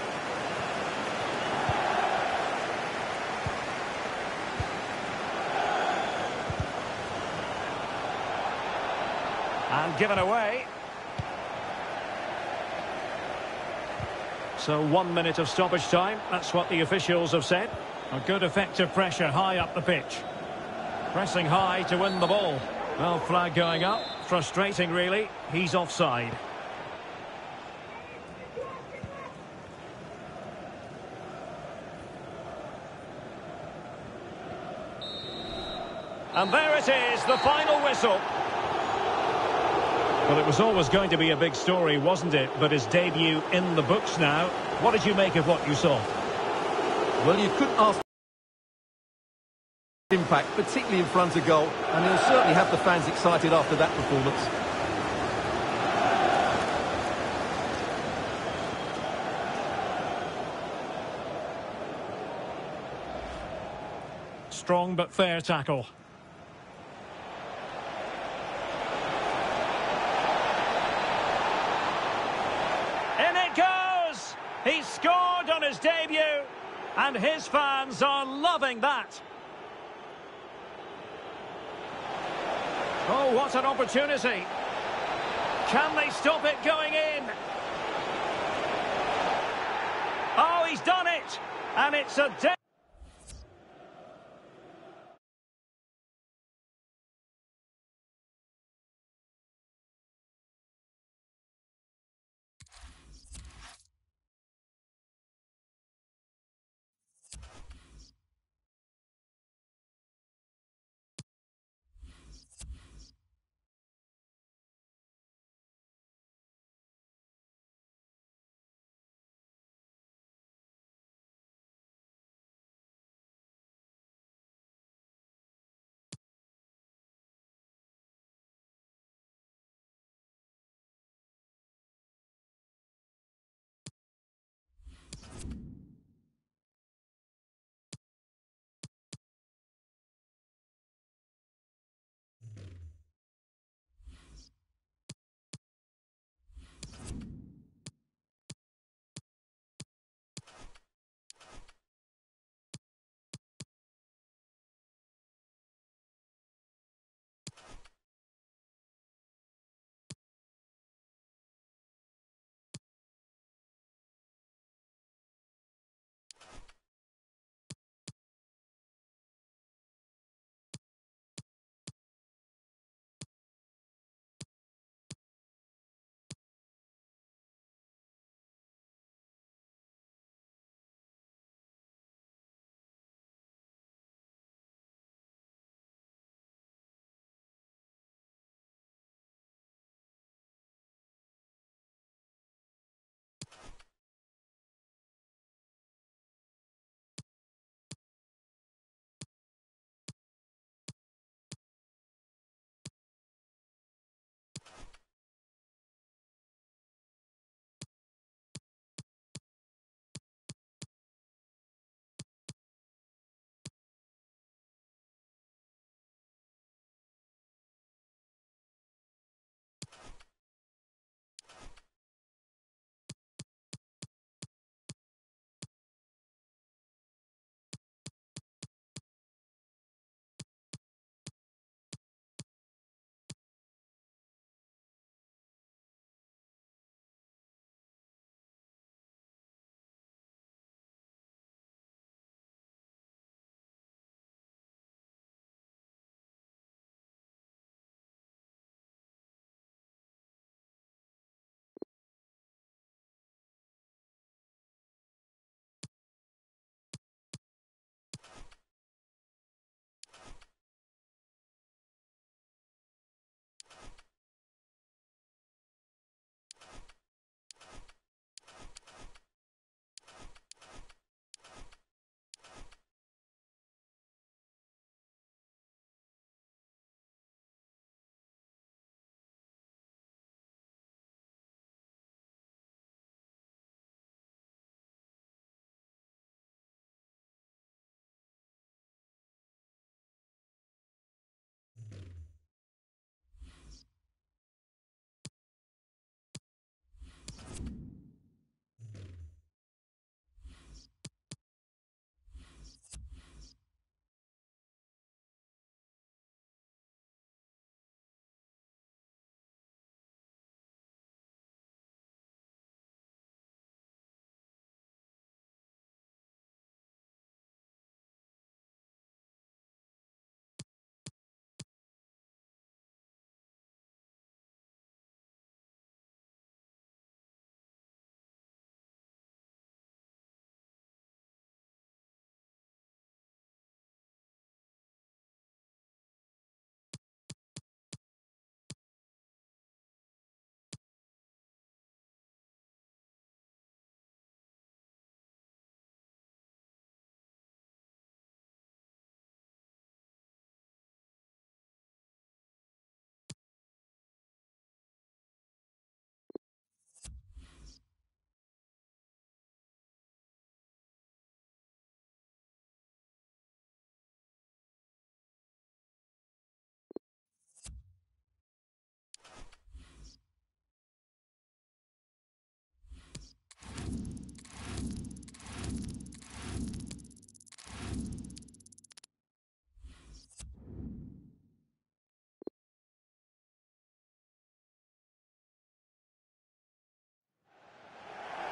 And given away. So one minute of stoppage time. That's what the officials have said. A good effective pressure high up the pitch. Pressing high to win the ball. Well, flag going up. Frustrating, really. He's offside. And there it is, the final whistle. Well, it was always going to be a big story, wasn't it? But his debut in the books now. What did you make of what you saw? Well, you couldn't ask for impact, particularly in front of goal, and he'll certainly have the fans excited after that performance. Strong but fair tackle. In it goes! He scored on his debut, and his fans are loving that. Oh, what an opportunity. Can they stop it going in? Oh, he's done it! And it's a...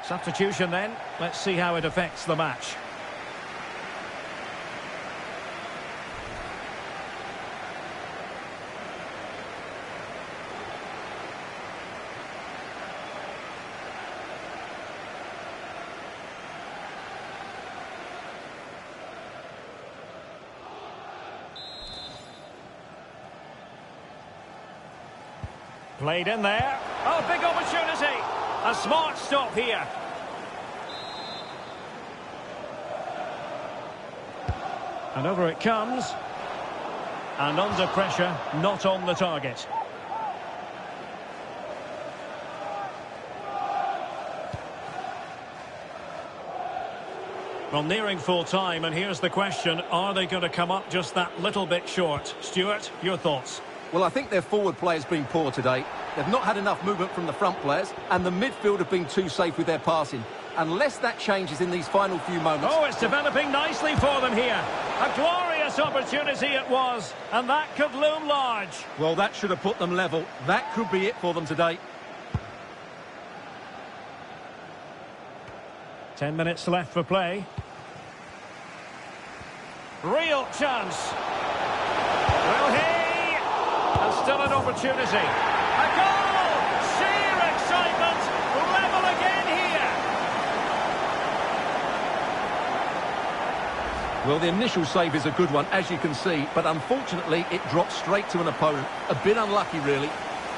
Substitution then. Let's see how it affects the match. Played in there. Oh, big opportunity. A smart stop here. And over it comes. And under pressure, not on the target. Well, nearing full time, and here's the question. Are they going to come up just that little bit short? Stuart, your thoughts? Well, I think their forward play has been poor today. They've not had enough movement from the front players, and the midfield have been too safe with their passing. Unless that changes in these final few moments... Oh, it's developing nicely for them here. A glorious opportunity it was, and that could loom large. Well, that should have put them level. That could be it for them today. Ten minutes left for play. Real chance. Will he? And still an opportunity. A goal! Sheer excitement! Level again here! Well, the initial save is a good one, as you can see, but unfortunately it dropped straight to an opponent. A bit unlucky, really.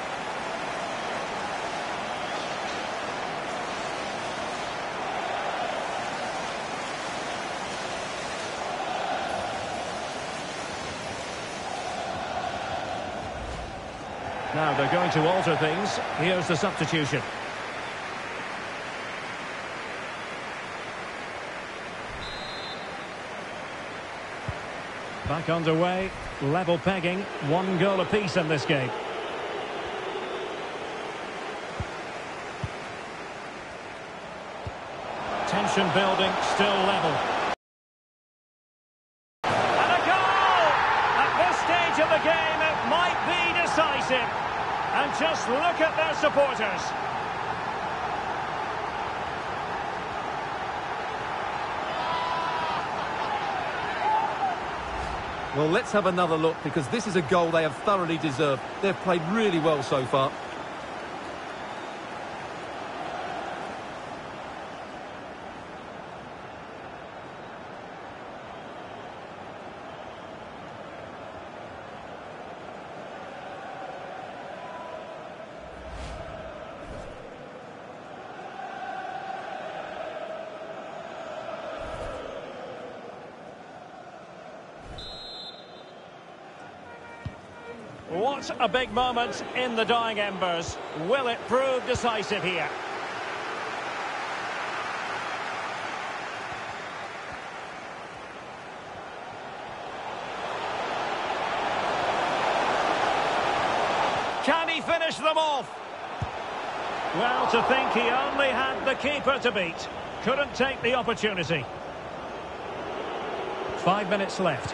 Now they're going to alter things. Here's the substitution. Back underway, level pegging, one goal apiece in this game. Tension building, still level. And a goal! At this stage of the game, it might be decisive. And just look at their supporters. Well, let's have another look, because this is a goal they have thoroughly deserved. They've played really well so far. What a big moment in the dying embers. Will it prove decisive here? Can he finish them off? Well, to think he only had the keeper to beat. Couldn't take the opportunity. Five minutes left.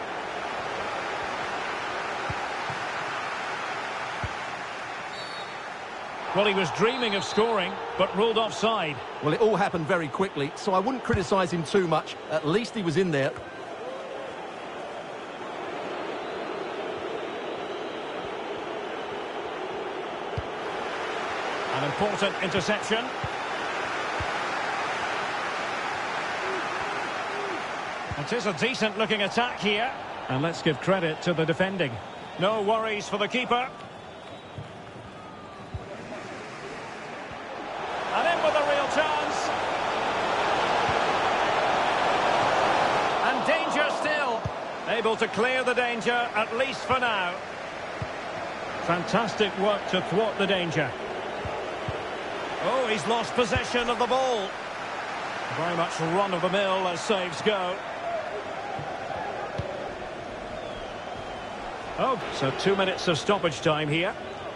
Well, he was dreaming of scoring, but ruled offside. Well, it all happened very quickly, so I wouldn't criticise him too much. At least he was in there. An important interception. It is a decent-looking attack here. And let's give credit to the defending. No worries for the keeper. And in with a real chance. And danger still. Able to clear the danger, at least for now. Fantastic work to thwart the danger. Oh, he's lost possession of the ball. Very much run-of-the-mill as saves go. Oh, so two minutes of stoppage time here.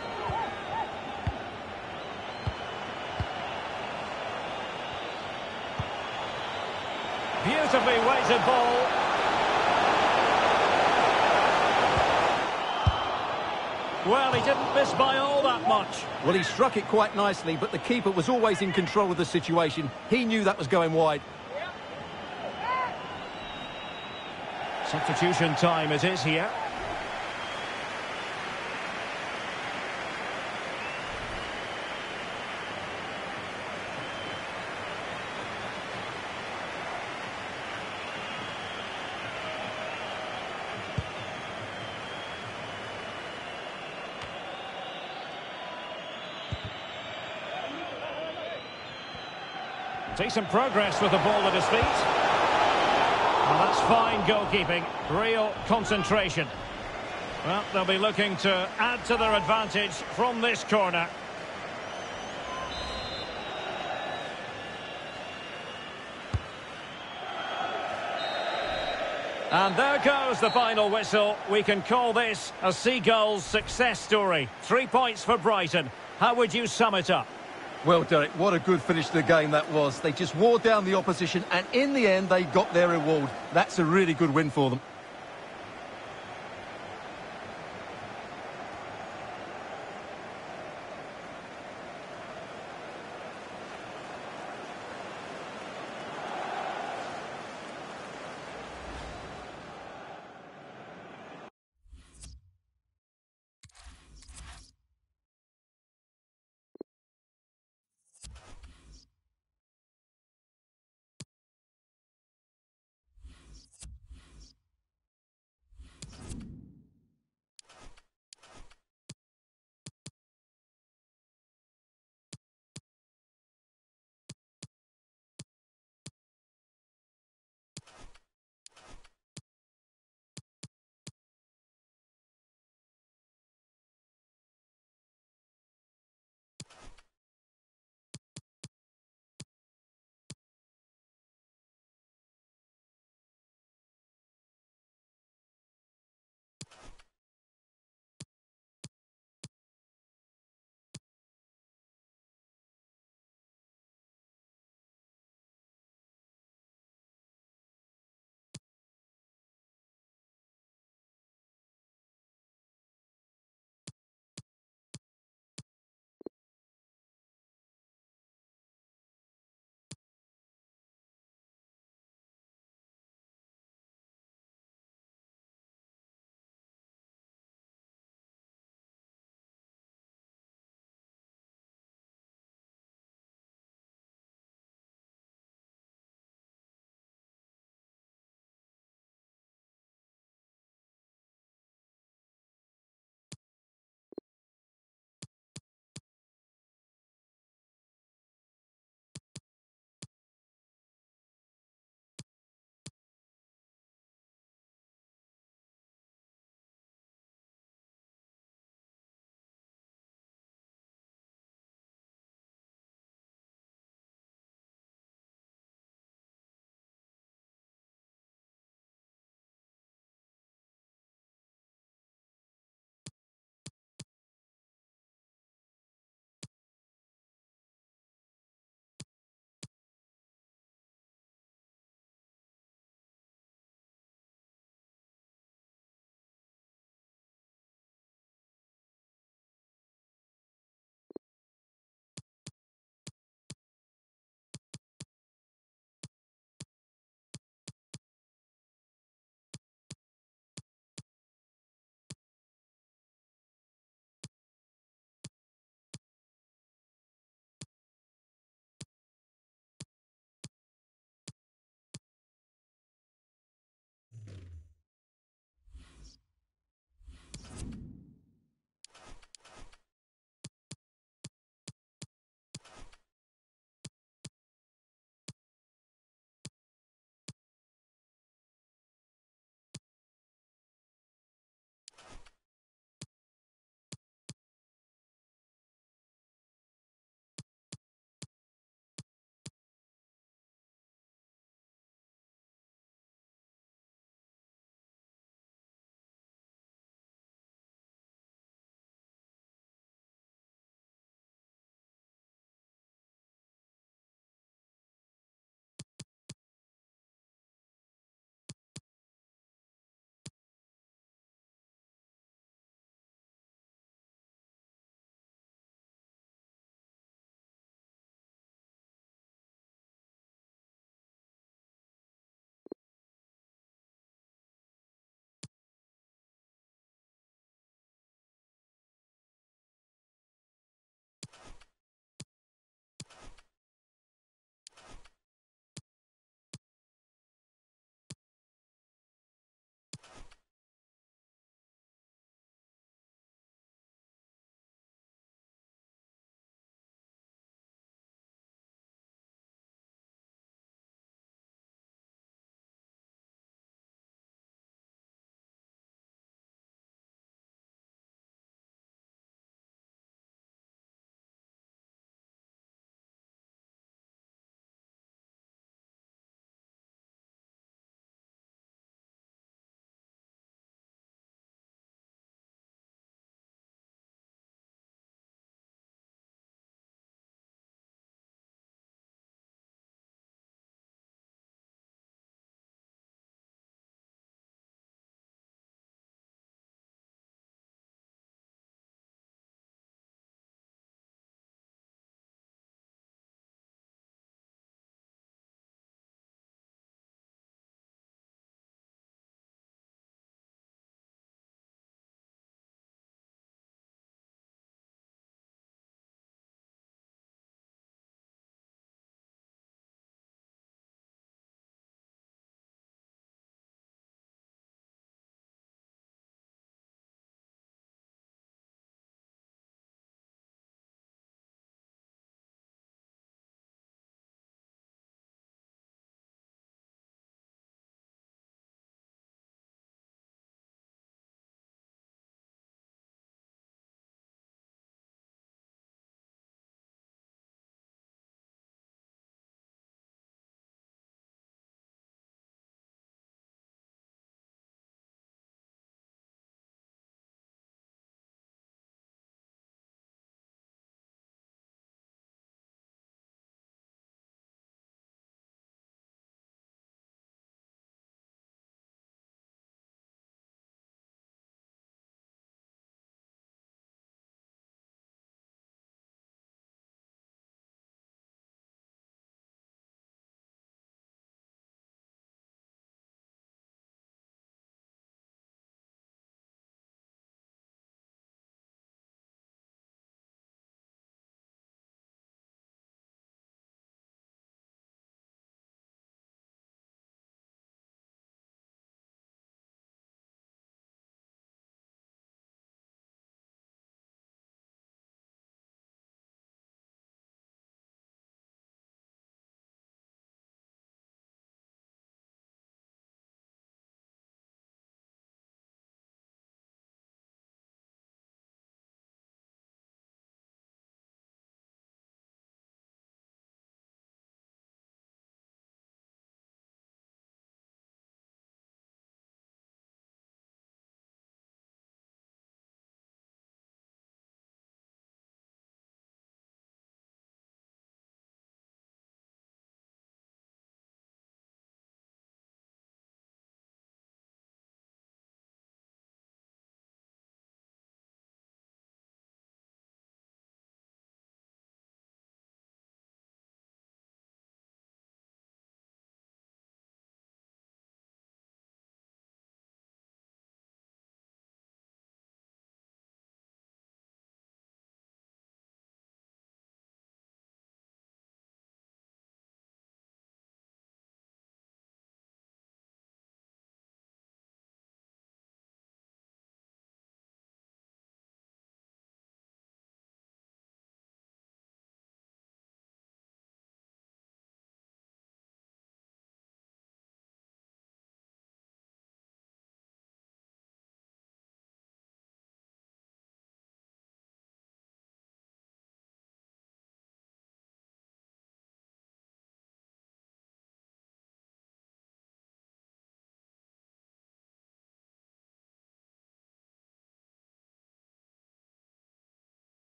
Beautifully weighted ball. Well, he didn't miss by all that much. Well, he struck it quite nicely, but the keeper was always in control of the situation. He knew that was going wide. Substitution time it is here. Decent progress with the ball at his feet. Well, that's fine goalkeeping. Real concentration. Well, they'll be looking to add to their advantage from this corner. And there goes the final whistle. We can call this a Seagulls success story. Three points for Brighton. How would you sum it up? Well, Derek, what a good finish to the game that was. They just wore down the opposition, and in the end, they got their reward. That's a really good win for them.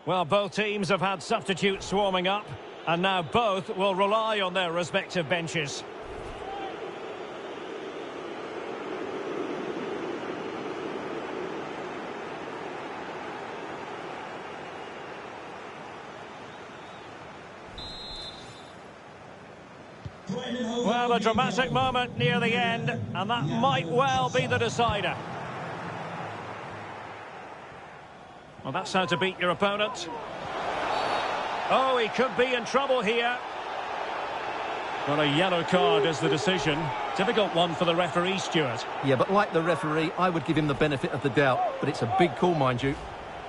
Well, both teams have had substitutes warming up, and now both will rely on their respective benches. Well, a dramatic moment near the end, and that might well be the decider. Well, that's how to beat your opponent. Oh, he could be in trouble here. Well, a yellow card is the decision. Difficult one for the referee, Stuart. Yeah, but like the referee, I would give him the benefit of the doubt. But it's a big call, mind you.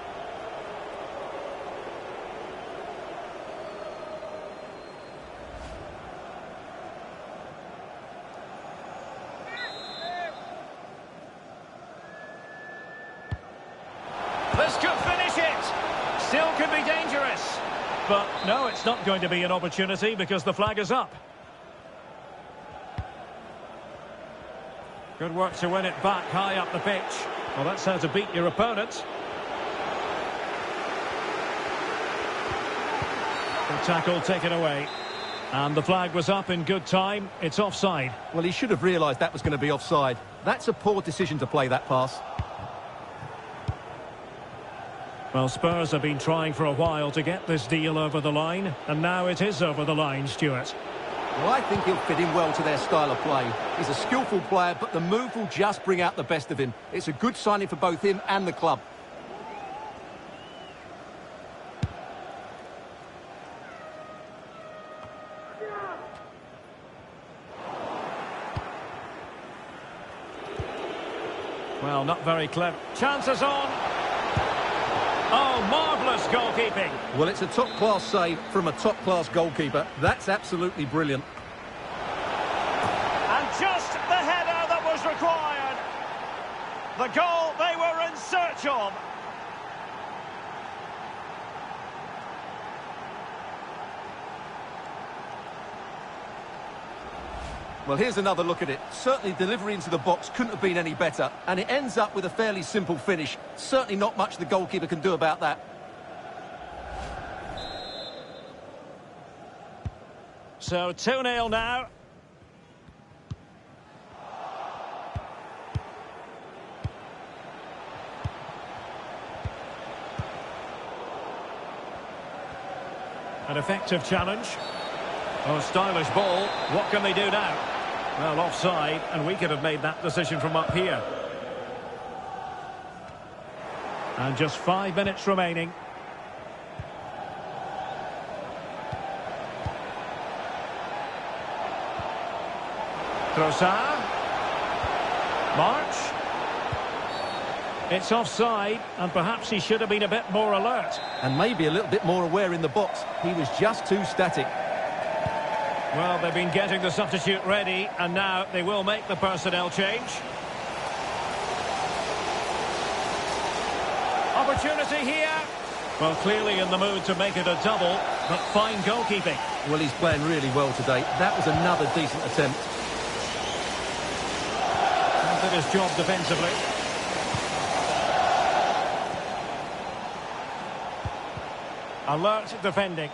This could finish it. Still could be dangerous. But no, it's not going to be an opportunity because the flag is up. Good work to win it back high up the pitch. Well, that's how to beat your opponent. Good tackle taken away. And the flag was up in good time. It's offside. Well, he should have realised that was going to be offside. That's a poor decision to play that pass. Well, Spurs have been trying for a while to get this deal over the line, and now it is over the line, Stuart. Well, I think he'll fit in well to their style of play. He's a skillful player, but the move will just bring out the best of him. It's a good signing for both him and the club. Well, not very clever. Chances on. Oh, marvellous goalkeeping. Well, it's a top-class save from a top-class goalkeeper. That's absolutely brilliant. And just the header that was required. The goal they were in search of. Well, here's another look at it. Certainly delivery into the box couldn't have been any better. And it ends up with a fairly simple finish. Certainly not much the goalkeeper can do about that. So two nil now. An effective challenge. Oh, stylish ball. What can they do now? Well, offside, and we could have made that decision from up here. And just five minutes remaining. Trossard. March. It's offside, and perhaps he should have been a bit more alert. And maybe a little bit more aware in the box. He was just too static. Well, they've been getting the substitute ready, and now they will make the personnel change. Opportunity here. Well, clearly in the mood to make it a double, but fine goalkeeping. Well, he's playing really well today. That was another decent attempt. And did his job defensively. Alert defending.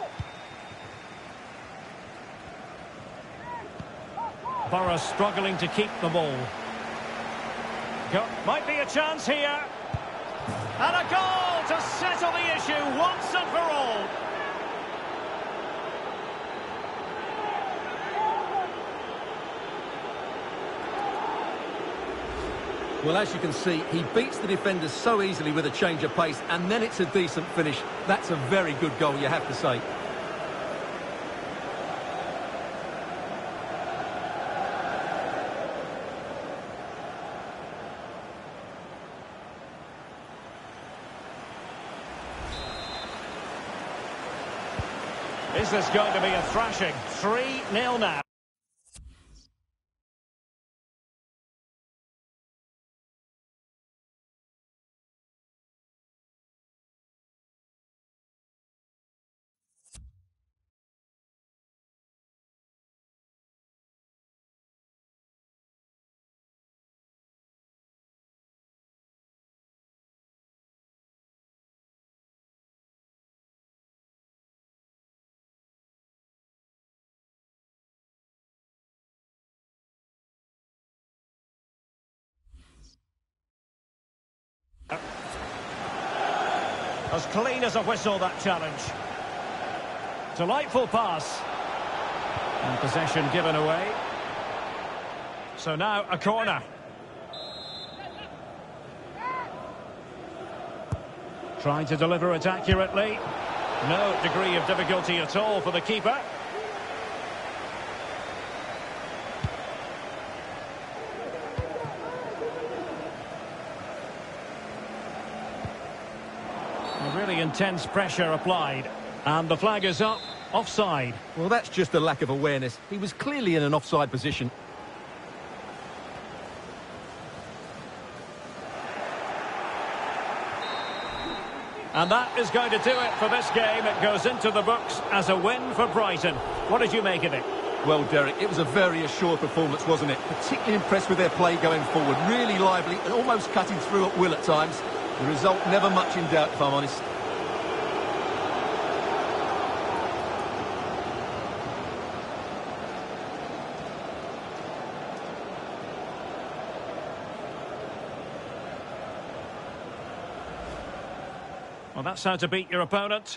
Borough struggling to keep the ball. Go, might be a chance here. And a goal to settle the issue once and for all. Well, as you can see, he beats the defenders so easily with a change of pace, and then it's a decent finish. That's a very good goal, you have to say. Is this going to be a thrashing? three nil now. As clean as a whistle, that challenge. Delightful pass. And possession given away. So now a corner. Trying to deliver it accurately. No degree of difficulty at all for the keeper. Really intense pressure applied. And the flag is up. Offside. Well, that's just a lack of awareness. He was clearly in an offside position. And that is going to do it for this game. It goes into the books as a win for Brighton. What did you make of it? Well, Derek, it was a very assured performance, wasn't it? Particularly impressed with their play going forward. Really lively and almost cutting through at will at times. The result never much in doubt, if I'm honest. Well, that's how to beat your opponent.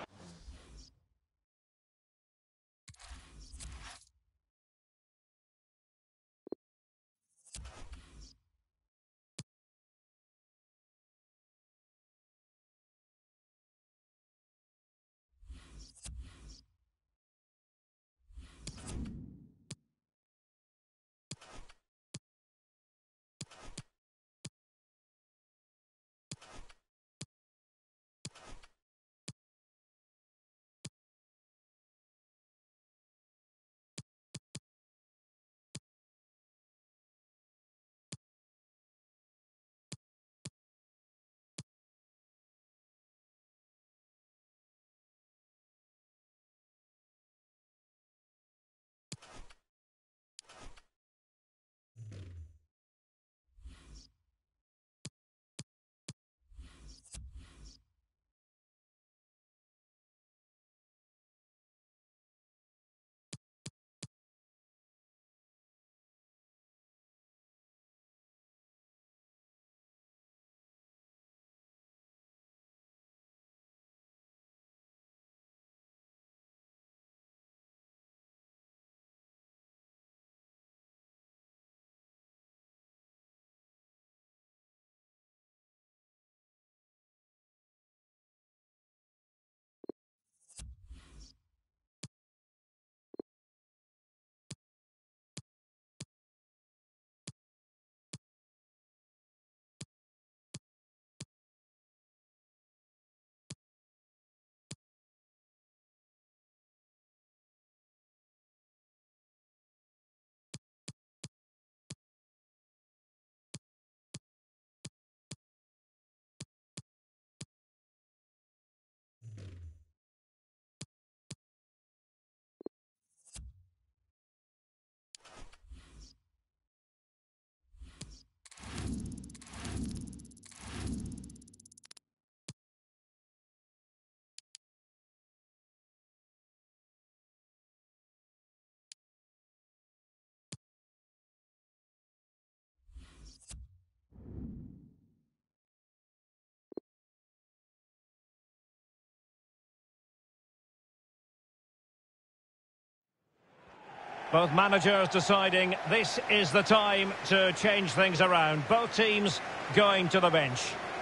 Both managers deciding this is the time to change things around. Both teams going to the bench.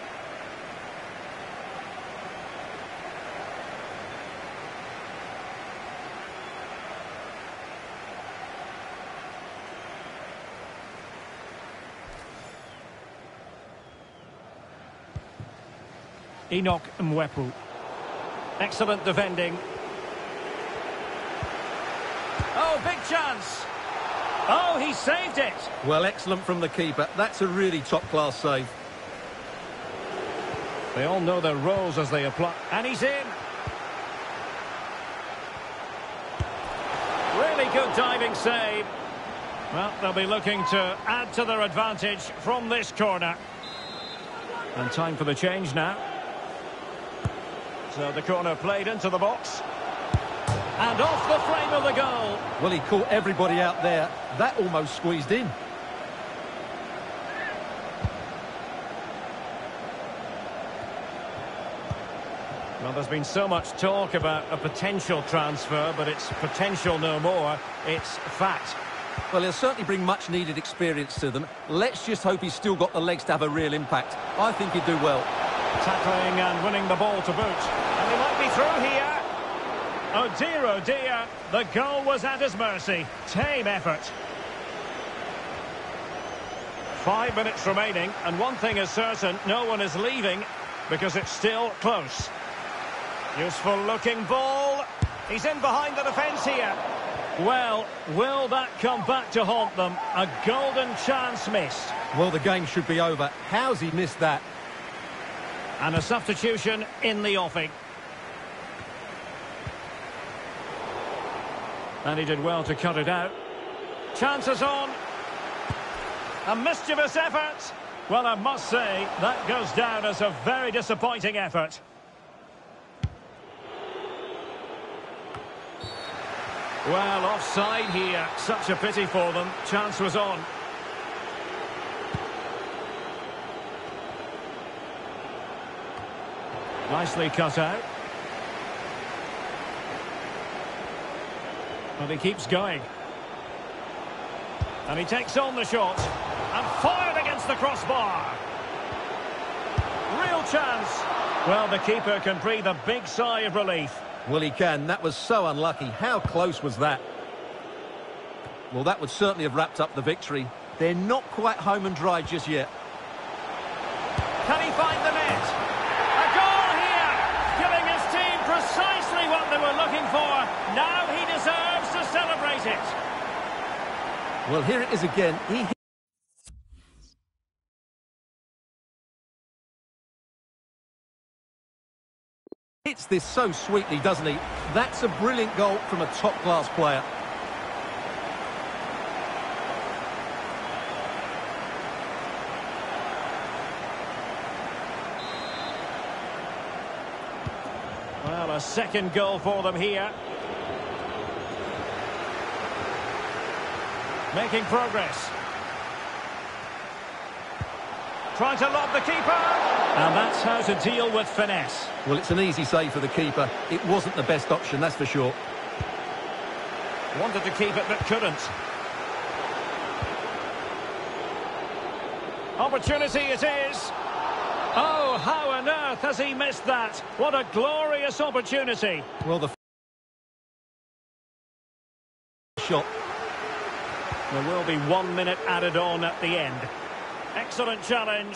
Enoch Mwepu. Excellent defending. Oh, big chance. Oh, he saved it. Well, excellent from the keeper. That's a really top-class save. They all know their roles as they apply. And he's in. Really good diving save. Well, they'll be looking to add to their advantage from this corner. And time for the change now. So the corner played into the box. And off the frame of the goal. Well, he caught everybody out there. That almost squeezed in. Well, there's been so much talk about a potential transfer, but it's potential no more. It's fact. Well, he'll certainly bring much-needed experience to them. Let's just hope he's still got the legs to have a real impact. I think he'd do well. Tackling and winning the ball to boot. And he might be through here. Oh dear, oh dear. The goal was at his mercy. Tame effort. Five minutes remaining, and one thing is certain, no one is leaving because it's still close. Useful looking ball. He's in behind the defence here. Well, will that come back to haunt them? A golden chance missed. Well, the game should be over. How's he missed that? And a substitution in the offing. And he did well to cut it out. Chances on. A mischievous effort. Well, I must say, that goes down as a very disappointing effort. Well, offside here. Such a pity for them. Chance was on. Nicely cut out. But he keeps going. And he takes on the shot. And fired against the crossbar. Real chance. Well, the keeper can breathe a big sigh of relief. Well, he can. That was so unlucky. How close was that? Well, that would certainly have wrapped up the victory. They're not quite home and dry just yet. Can he find the net? A goal here! Giving his team precisely what they were looking for. Now he deserves to celebrate it. Well, here it is again. He hits this so sweetly, doesn't he? That's a brilliant goal from a top-class player. Well, a second goal for them here. Making progress. Trying to lob the keeper. And that's how to deal with finesse. Well, it's an easy save for the keeper. It wasn't the best option, that's for sure. Wanted to keep it, but couldn't. Opportunity it is. Oh, how on earth has he missed that? What a glorious opportunity. Well, the shot. There will be one minute added on at the end. Excellent challenge.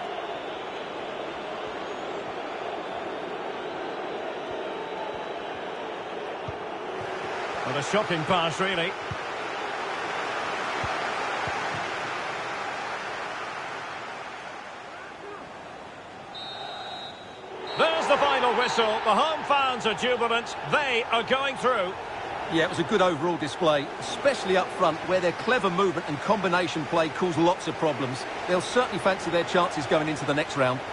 What a shocking pass, really. There's the final whistle. The home fans are jubilant. They are going through. Yeah, it was a good overall display, especially up front, where their clever movement and combination play caused lots of problems. They'll certainly fancy their chances going into the next round.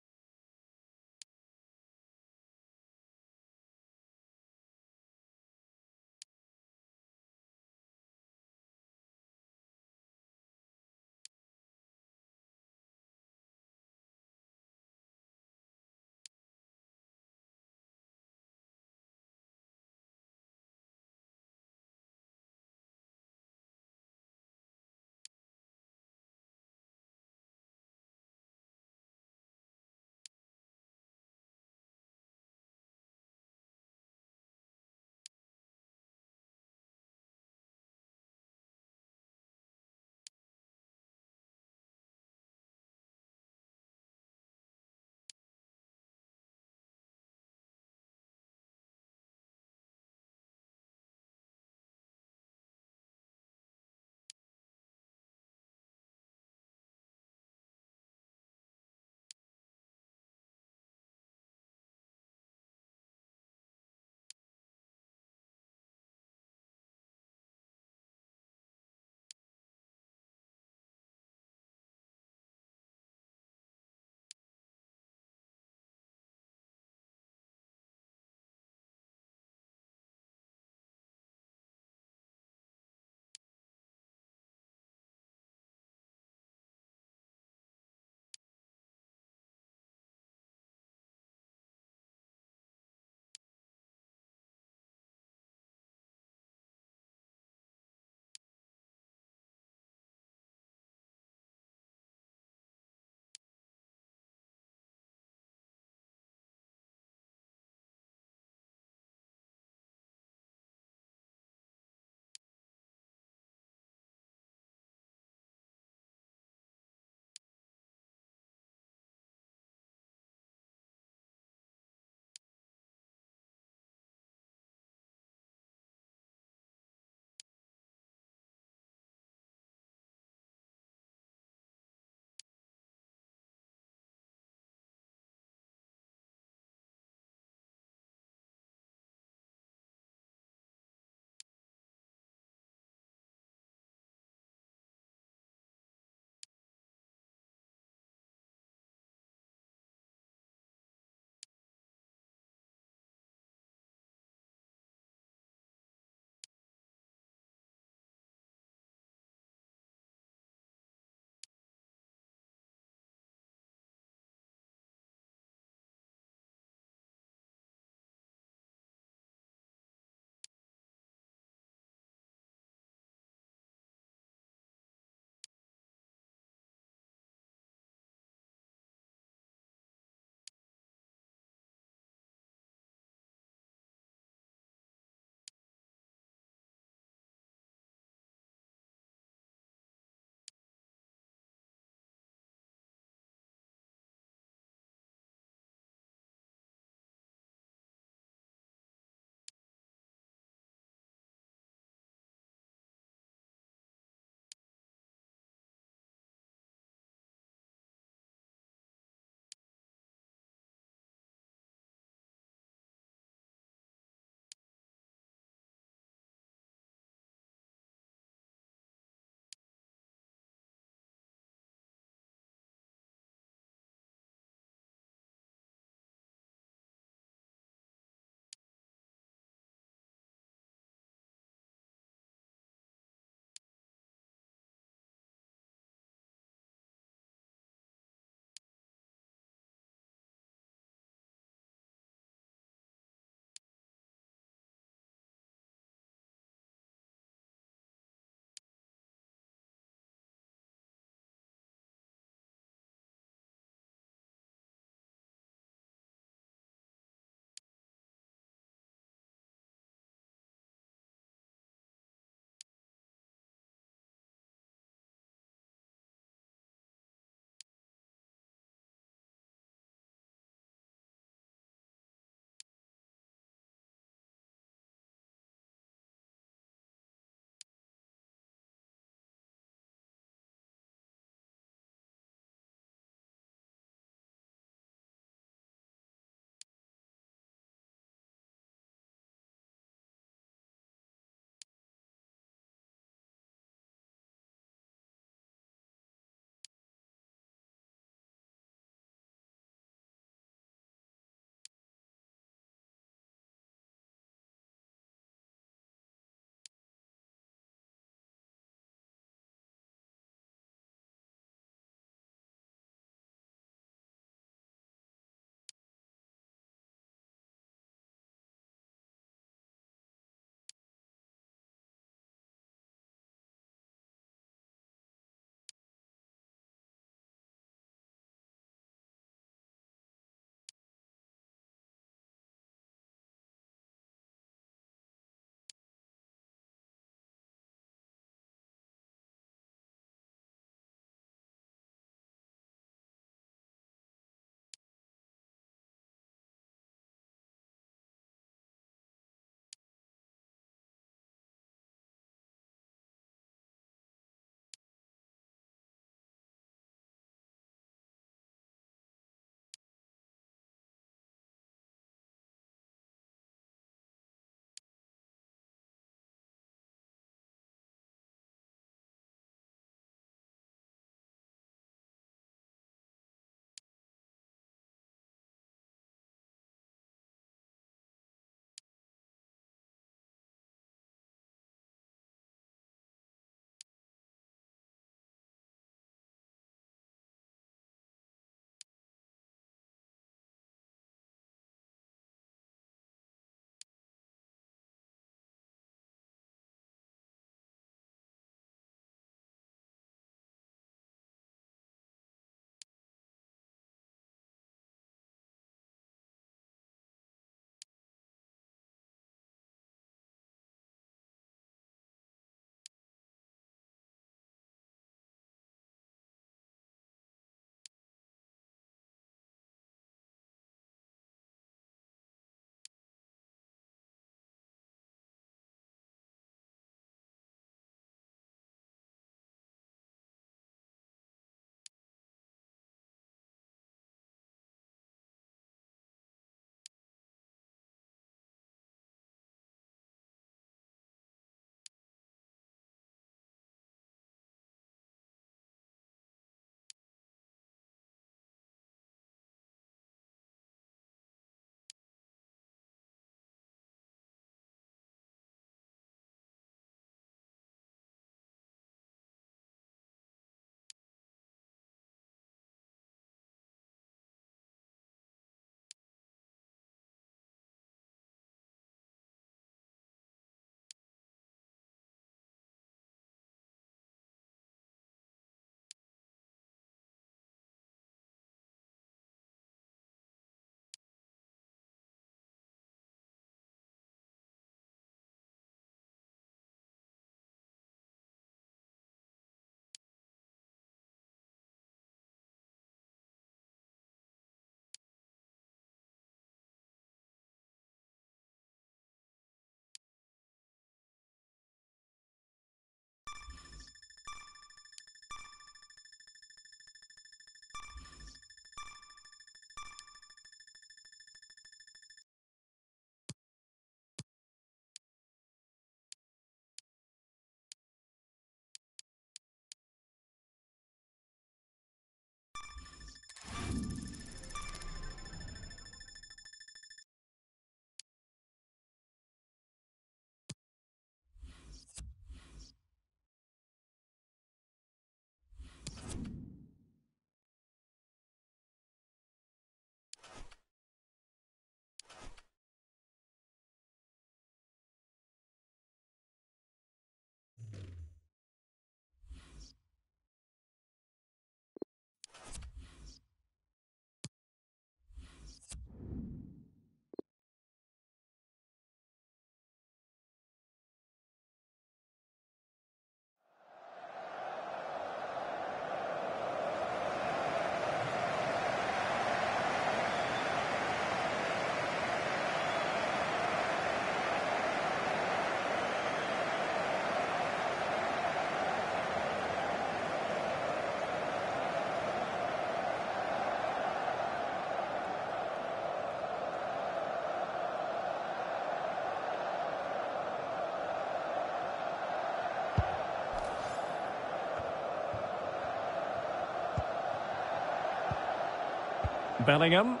Bellingham.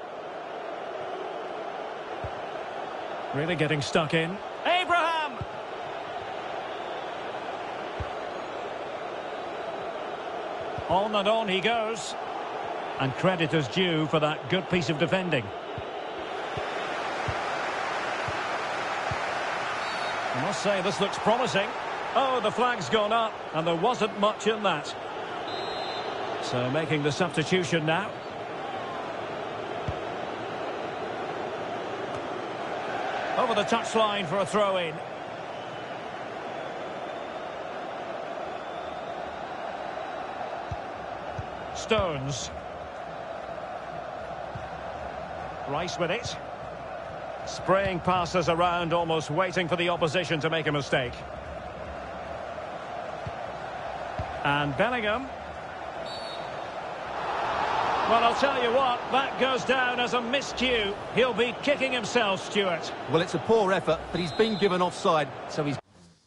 Really getting stuck in. Abraham! On and on he goes. And credit is due for that good piece of defending. I must say, this looks promising. Oh, the flag's gone up, and there wasn't much in that. So making the substitution now. Over the touchline for a throw-in. Stones. Rice with it. Spraying passes around, almost waiting for the opposition to make a mistake. And Bellingham. Well, I'll tell you what, that goes down as a miscue. He'll be kicking himself, Stuart. Well, it's a poor effort, but he's been given offside, so he's...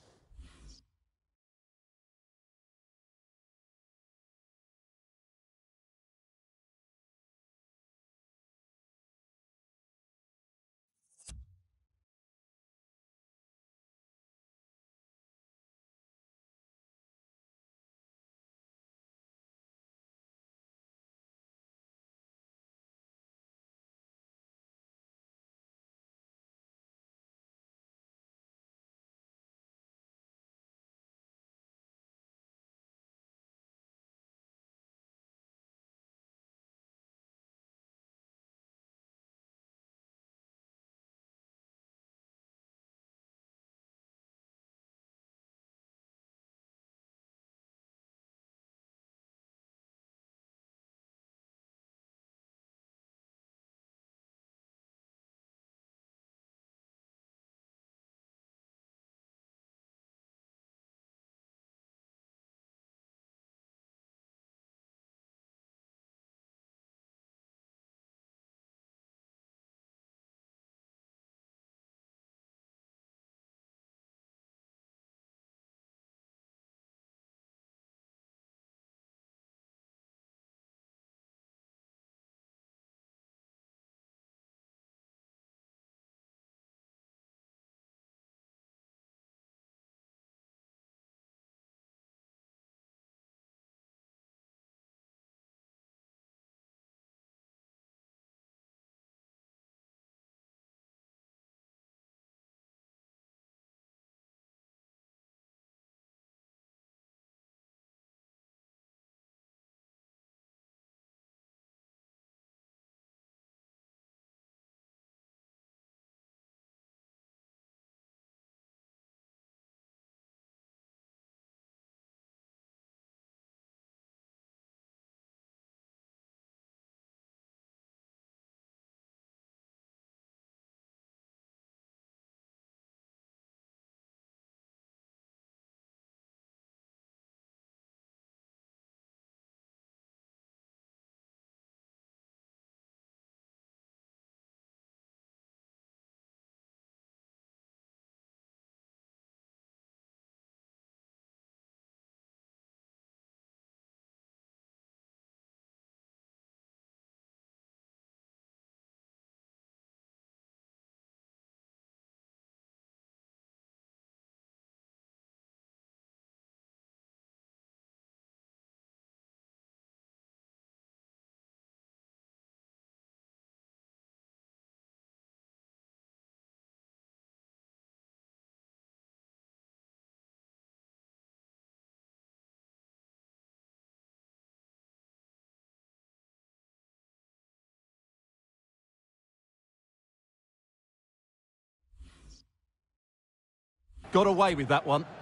got away with that one.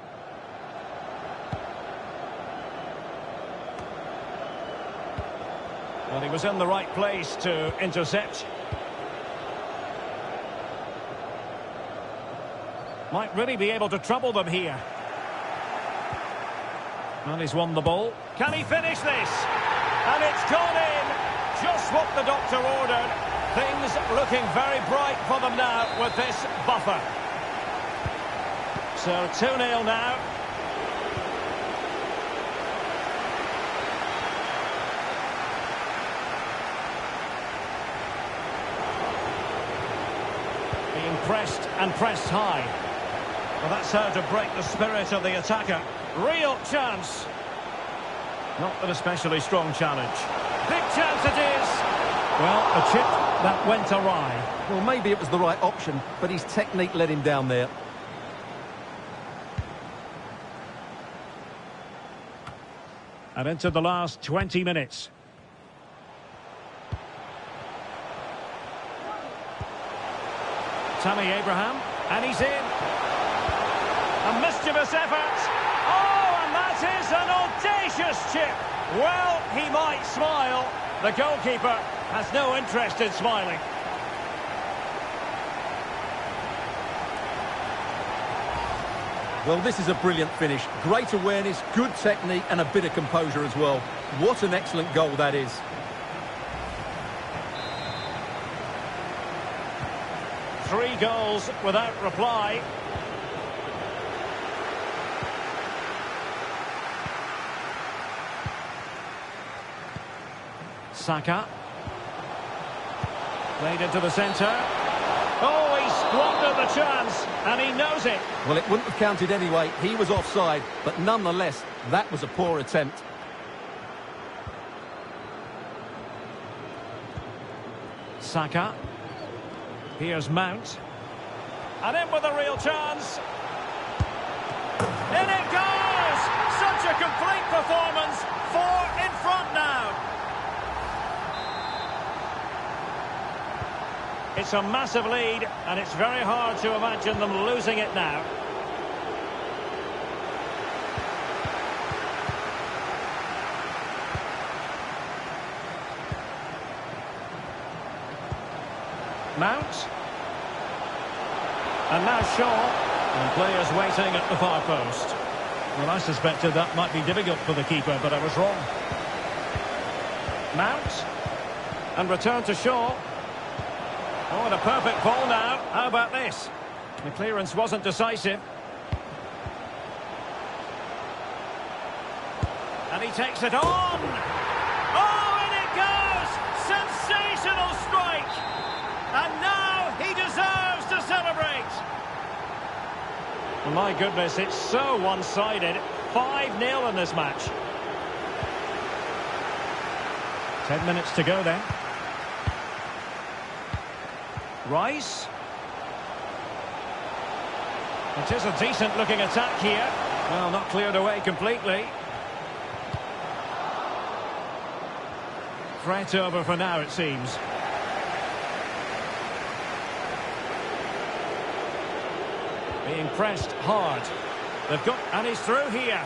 Well, he was in the right place to intercept. Might really be able to trouble them here. And he's won the ball. Can he finish this? And it's gone in. Just what the doctor ordered. Things looking very bright for them now with this buffer. So two nil now. pressed and pressed high. Well, that's how to break the spirit of the attacker. Real chance. Not an especially strong challenge. Big chance it is. Well, a chip that went awry. Well, maybe it was the right option, but his technique let him down there. And into the last twenty minutes. Tammy Abraham, and he's in. A mischievous effort. Oh, and that is an audacious chip. Well, he might smile. The goalkeeper has no interest in smiling. Well, this is a brilliant finish. Great awareness, good technique, and a bit of composure as well. What an excellent goal that is. Three goals without reply. Saka. Played into the centre. Oh, he squandered the chance, and he knows it. Well, it wouldn't have counted anyway. He was offside, but nonetheless, that was a poor attempt. Saka. Here's Mount. And in with a real chance. In it goes! Such a complete performance. Four in front now. It's a massive lead, and it's very hard to imagine them losing it now. Mount. And now Shaw. And players waiting at the far post. Well, I suspected that might be difficult for the keeper, but I was wrong. Mount. And return to Shaw. Oh, and a perfect ball now. How about this? The clearance wasn't decisive. And he takes it on. Oh, and it goes! Sensational strike! And now he deserves to celebrate. Well, my goodness, it's so one-sided. five nil in this match. Ten minutes to go then. Rice. It is a decent-looking attack here. Well, not cleared away completely. Threat over for now, it seems. Being pressed hard. They've got, and he's through here.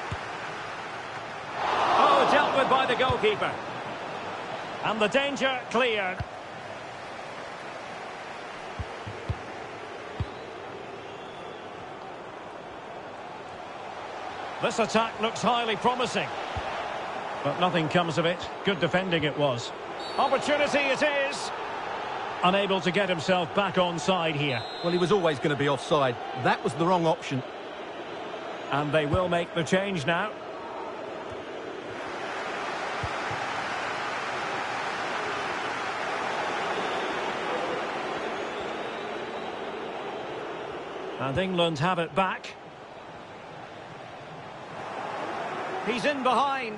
Oh, dealt with by the goalkeeper. And the danger cleared. This attack looks highly promising. But nothing comes of it. Good defending it was. Opportunity it is. Unable to get himself back on side here. Well, he was always going to be offside. That was the wrong option. And they will make the change now. And England have it back. He's in behind.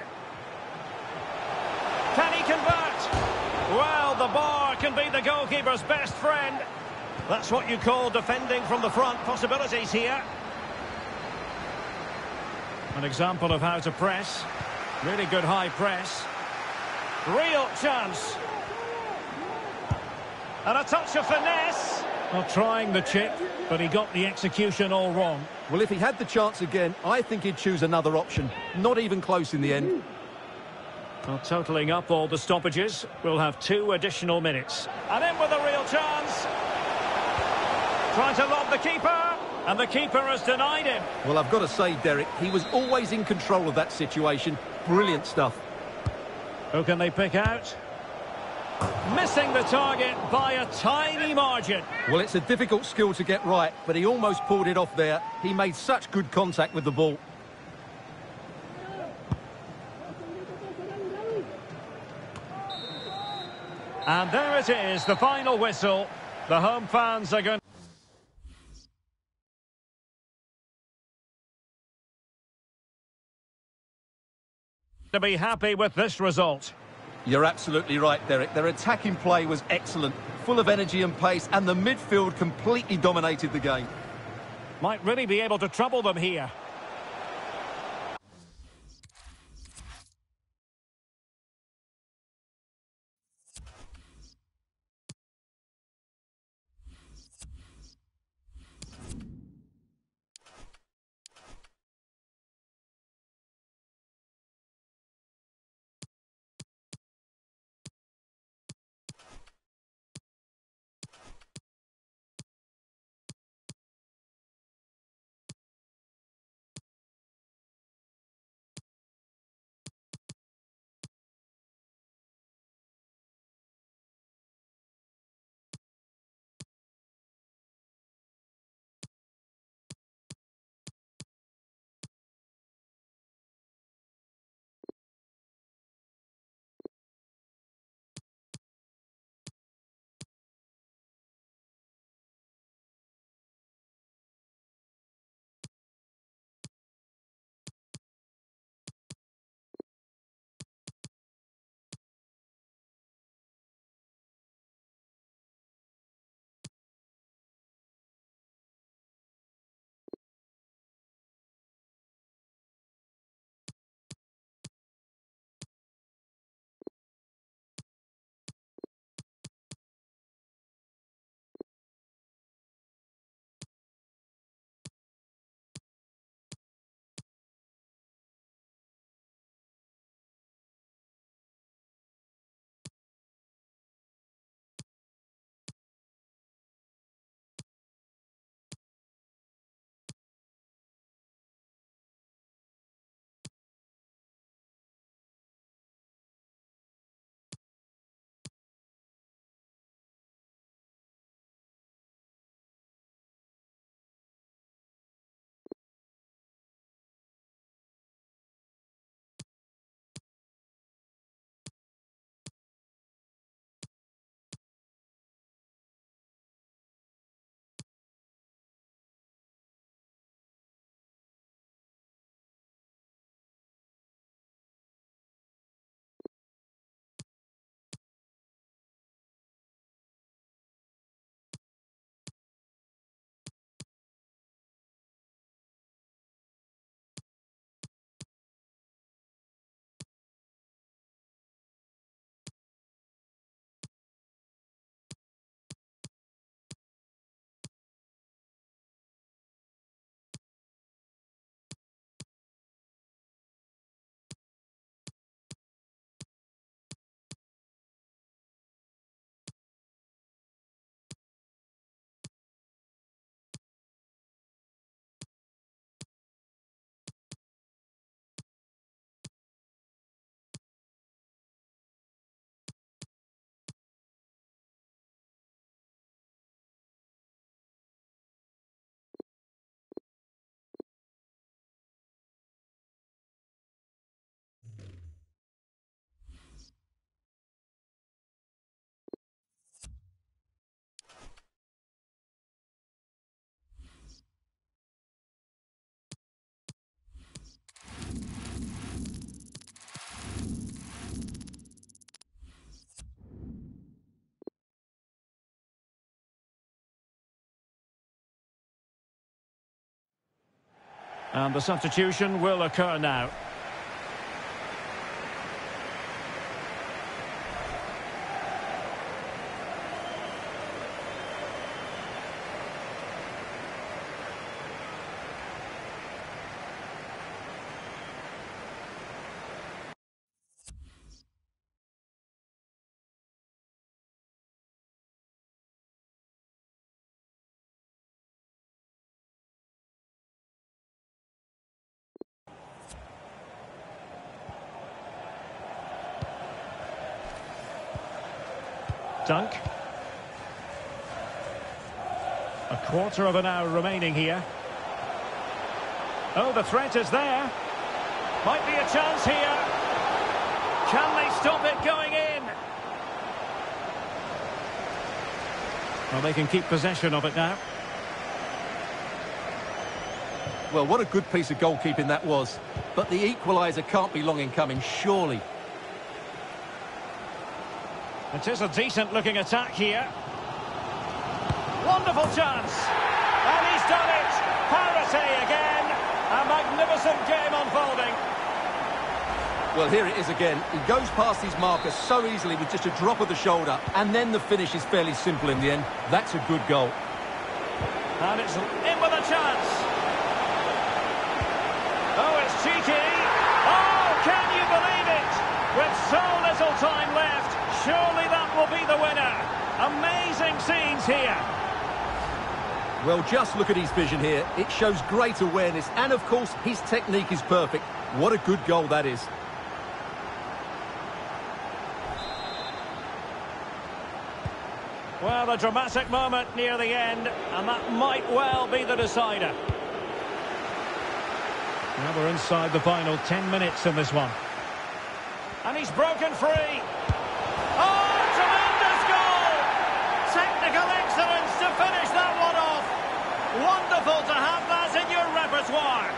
Can he convert? Well, the bar can be the goalkeeper's best friend. That's what you call defending from the front. Possibilities here. An example of how to press. Really good high press. Real chance. And a touch of finesse. Well, trying the chip, but he got the execution all wrong. Well, if he had the chance again, I think he'd choose another option. Not even close in the end. Well, totalling up all the stoppages, we'll have two additional minutes. And in with a real chance. Trying to lob the keeper, and the keeper has denied him. Well, I've got to say, Derek, he was always in control of that situation. Brilliant stuff. Who can they pick out? Missing the target by a tiny margin. Well, it's a difficult skill to get right, but he almost pulled it off there. He made such good contact with the ball. And there it is, the final whistle. The home fans are going... to be happy with this result. You're absolutely right, Derek. Their attacking play was excellent, full of energy and pace, and the midfield completely dominated the game. Might really be able to trouble them here. And the substitution will occur now. Dunk. A quarter of an hour remaining here. Oh, the threat is there. Might be a chance here. Can they stop it going in? Well, they can keep possession of it now. Well, what a good piece of goalkeeping that was. But the equaliser can't be long in coming, surely. It is a decent-looking attack here. Wonderful chance. And he's done it. Parity again. A magnificent game unfolding. Well, here it is again. He goes past his marker so easily with just a drop of the shoulder. And then the finish is fairly simple in the end. That's a good goal. And it's in with a chance. Oh, it's cheeky. Oh, can you believe it? With so little time left, surely that will be the winner. Amazing scenes here. Well, just look at his vision here. It shows great awareness. And, of course, his technique is perfect. What a good goal that is. Well, a dramatic moment near the end, and that might well be the decider. Now we're inside the final ten minutes in this one. And he's broken free. Oh, tremendous goal! Technical excellence to finish that one off. Wonderful to have that in your repertoire.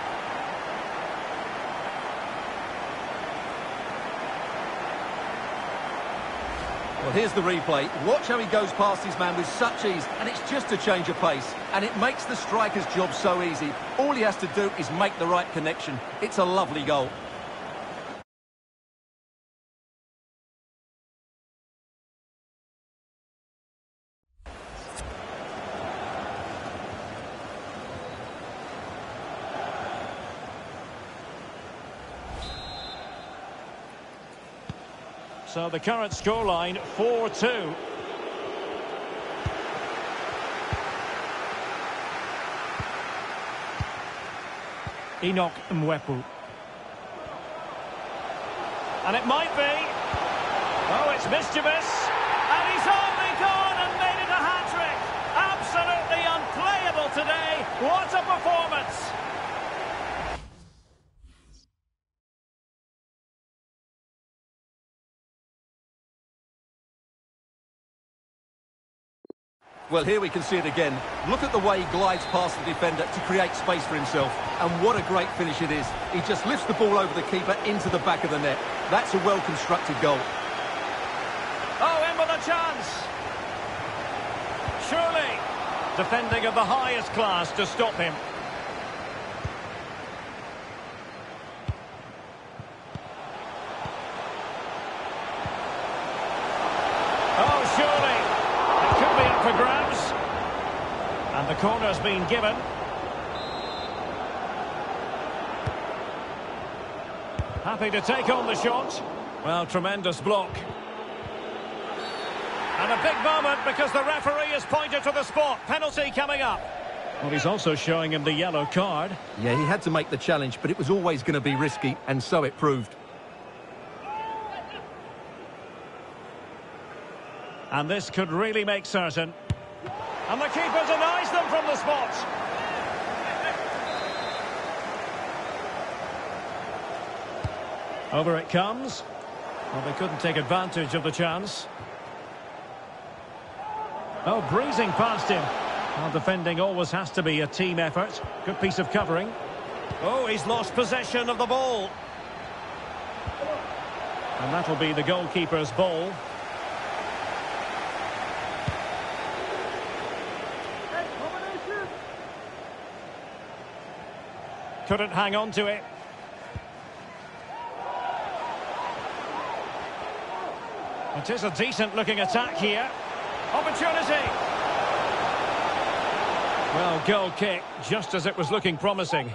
Well, here's the replay. Watch how he goes past his man with such ease, and it's just a change of pace. And it makes the striker's job so easy. All he has to do is make the right connection. It's a lovely goal. So the current scoreline, four two. Enoch Mwepu. And it might be. Oh, it's mischievous. And he's only gone and made it a hat-trick. Absolutely unplayable today. What a performance. Well, here we can see it again. Look at the way he glides past the defender to create space for himself. And what a great finish it is. He just lifts the ball over the keeper into the back of the net. That's a well-constructed goal. Oh, in with a chance. Surely. Defending of the highest class to stop him. Oh, surely. For grabs, and the corner's been given. Happy to take on the shot. Well, tremendous block. And a big moment because the referee has pointed to the spot. Penalty coming up. Well, he's also showing him the yellow card. Yeah, he had to make the challenge, but it was always going to be risky, and so it proved. And this could really make certain. And the keeper denies them from the spot. Over it comes. Well, they couldn't take advantage of the chance. Oh, breezing past him. Well, defending always has to be a team effort. Good piece of covering. Oh, he's lost possession of the ball. And that'll be the goalkeeper's ball. Couldn't hang on to it. It is a decent-looking attack here. Opportunity. Well, goal kick, just as it was looking promising.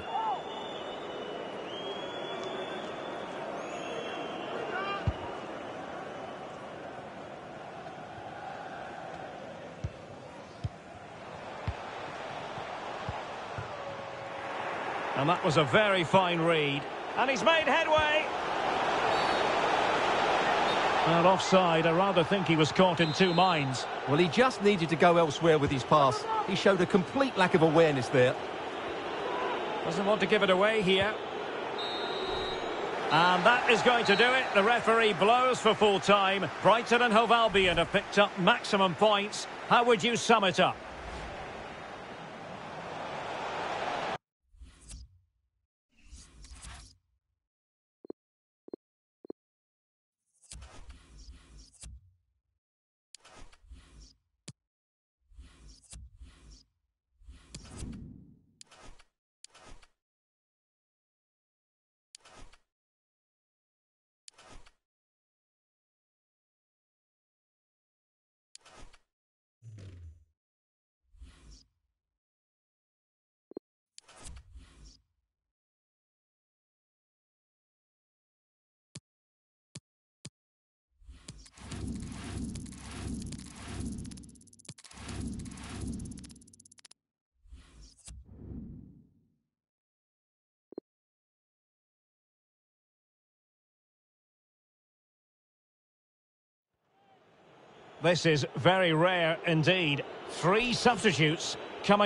And that was a very fine read. And he's made headway. Well, offside. I rather think he was caught in two minds. Well, he just needed to go elsewhere with his pass. He showed a complete lack of awareness there. Doesn't want to give it away here. And that is going to do it. The referee blows for full time. Brighton and Hove Albion have picked up maximum points. How would you sum it up? This is very rare indeed. Three substitutes coming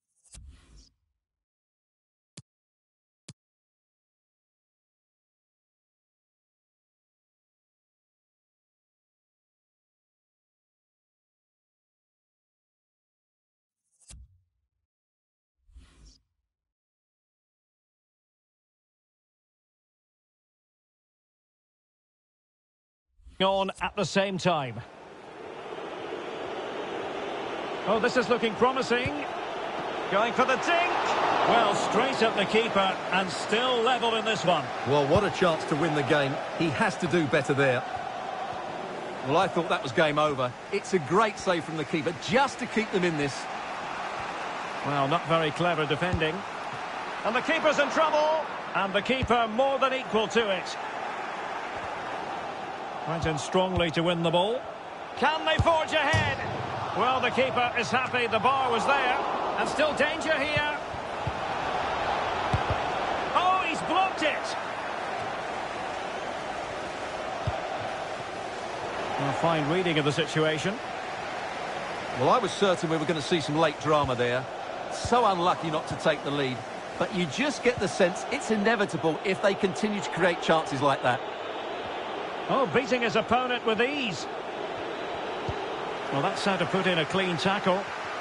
on at the same time. Oh, this is looking promising. Going for the dink. Well, straight at the keeper and still level in this one. Well, what a chance to win the game. He has to do better there. Well, I thought that was game over. It's a great save from the keeper just to keep them in this. Well, not very clever defending. And the keeper's in trouble. And the keeper more than equal to it. Went in strongly to win the ball. Can they forge ahead? Well, the keeper is happy the bar was there. And still danger here. Oh, he's blocked it. A fine reading of the situation. Well, I was certain we were going to see some late drama there. So unlucky not to take the lead. But you just get the sense it's inevitable if they continue to create chances like that. Oh, beating his opponent with ease. Well, that's how to put in a clean tackle.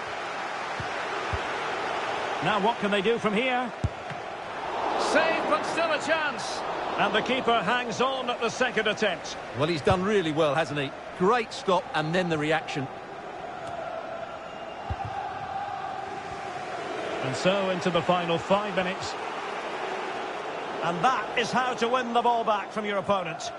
Now what can they do from here? Save, but still a chance. And the keeper hangs on at the second attempt. Well, he's done really well, hasn't he? Great stop, and then the reaction. And so into the final five minutes. And that is how to win the ball back from your opponent.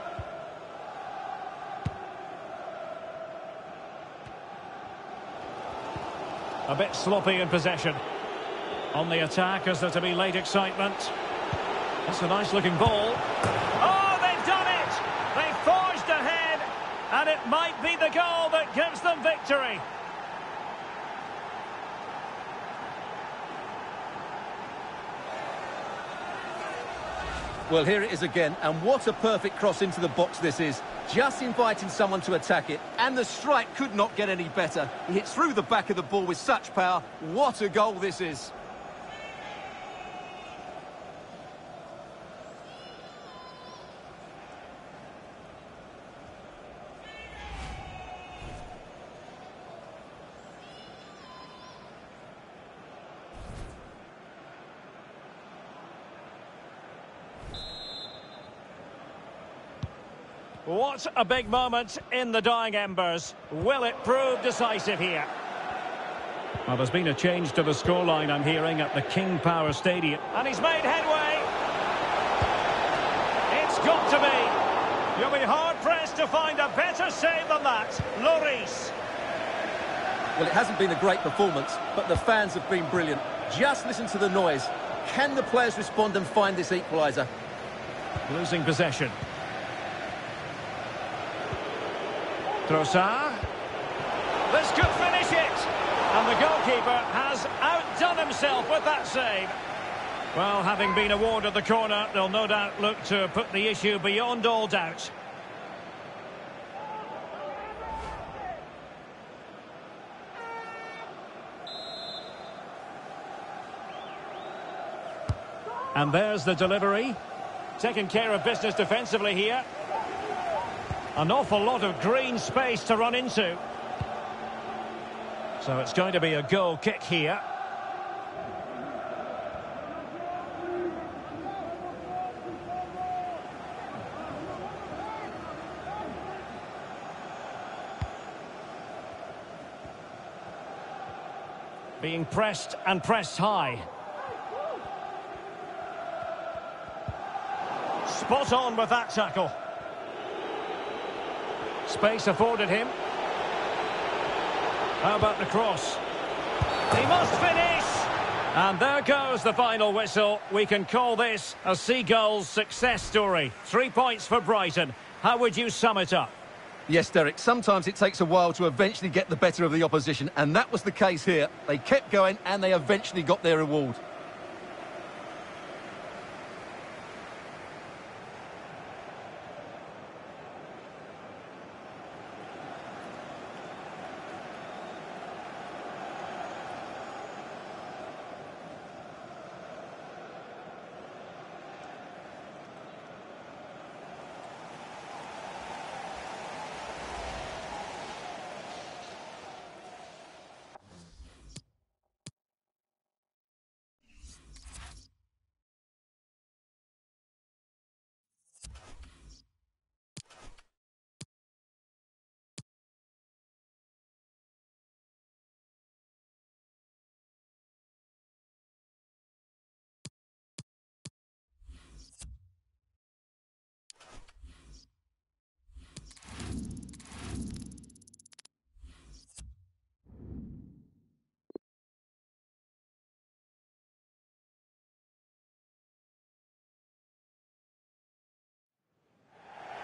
A bit sloppy in possession. On the attack, is there to be late excitement? That's a nice-looking ball. Oh, they've done it! They forged ahead, and it might be the goal that gives them victory. Well, here it is again, and what a perfect cross into the box this is. Just inviting someone to attack it, and the strike could not get any better. He hits through the back of the ball with such power. What a goal this is. What a big moment in the dying embers. Will it prove decisive here? Well, there's been a change to the scoreline, I'm hearing, at the King Power Stadium. And he's made headway. It's got to be. You'll be hard-pressed to find a better save than that. Lloris. Well, it hasn't been a great performance, but the fans have been brilliant. Just listen to the noise. Can the players respond and find this equaliser? Losing possession. Trossard. This could finish it. And the goalkeeper has outdone himself with that save. Well, having been awarded the corner, they'll no doubt look to put the issue beyond all doubt. And there's the delivery. Taking care of business defensively here. An awful lot of green space to run into. So it's going to be a goal kick here. Being pressed and pressed high. Spot on with that tackle. Space afforded him. How about the cross? He must finish! And there goes the final whistle. We can call this a Seagulls success story. Three points for Brighton. How would you sum it up? Yes, Derek, sometimes it takes a while to eventually get the better of the opposition, and that was the case here. They kept going, and they eventually got their reward.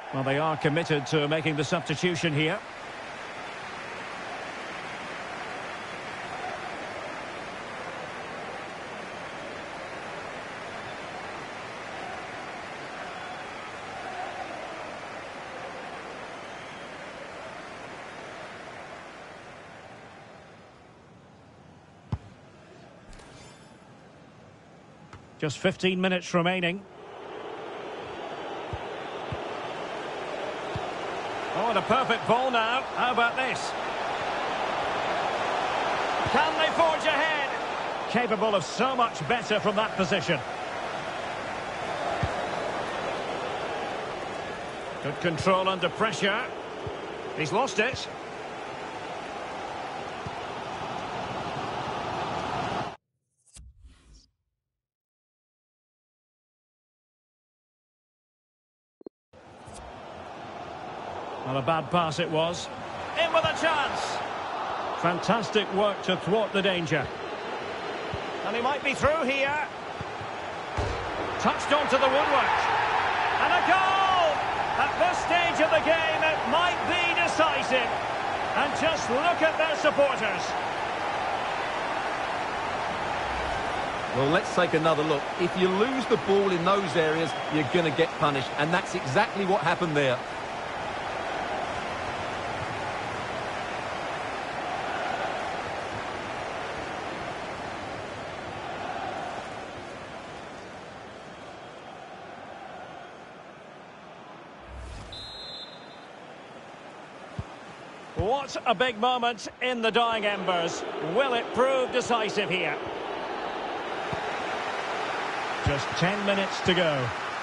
Well, they are committed to making the substitution here. Just fifteen minutes remaining. Oh, and a perfect ball now. How about this? Can they forge ahead? Capable of so much better from that position. Good control under pressure. He's lost it. Not a bad pass it was. In with a chance. Fantastic work to thwart the danger. And he might be through here. Touched onto the woodwork. And a goal! At this stage of the game, it might be decisive. And just look at their supporters. Well, let's take another look. If you lose the ball in those areas, you're going to get punished. And that's exactly what happened there. What a big moment in the dying embers. Will it prove decisive here? Just ten minutes to go.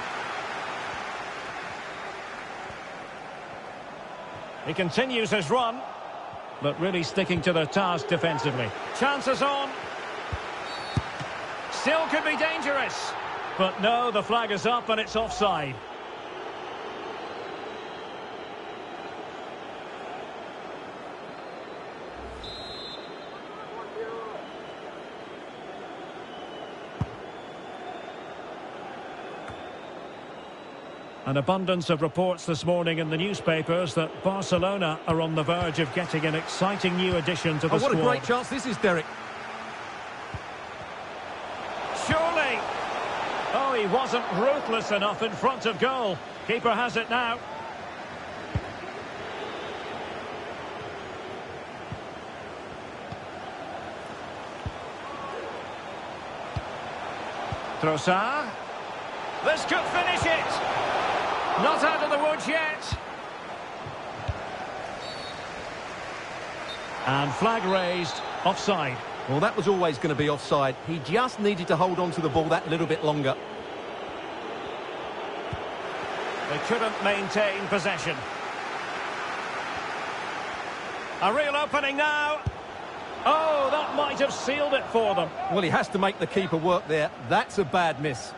He continues his run, but really sticking to the task defensively. Chances on. Still could be dangerous. But no, the flag is up and it's offside. An abundance of reports this morning in the newspapers that Barcelona are on the verge of getting an exciting new addition to the oh, what squad. a great chance this is, Derek. Surely. Oh, he wasn't ruthless enough in front of goal. Keeper has it now. Trossard. This could finish it. Not out of the woods yet. And flag raised, offside. Well, that was always going to be offside. He just needed to hold on to the ball that little bit longer. They couldn't maintain possession. A real opening now. Oh, that might have sealed it for them. Well, he has to make the keeper work there. That's a bad miss.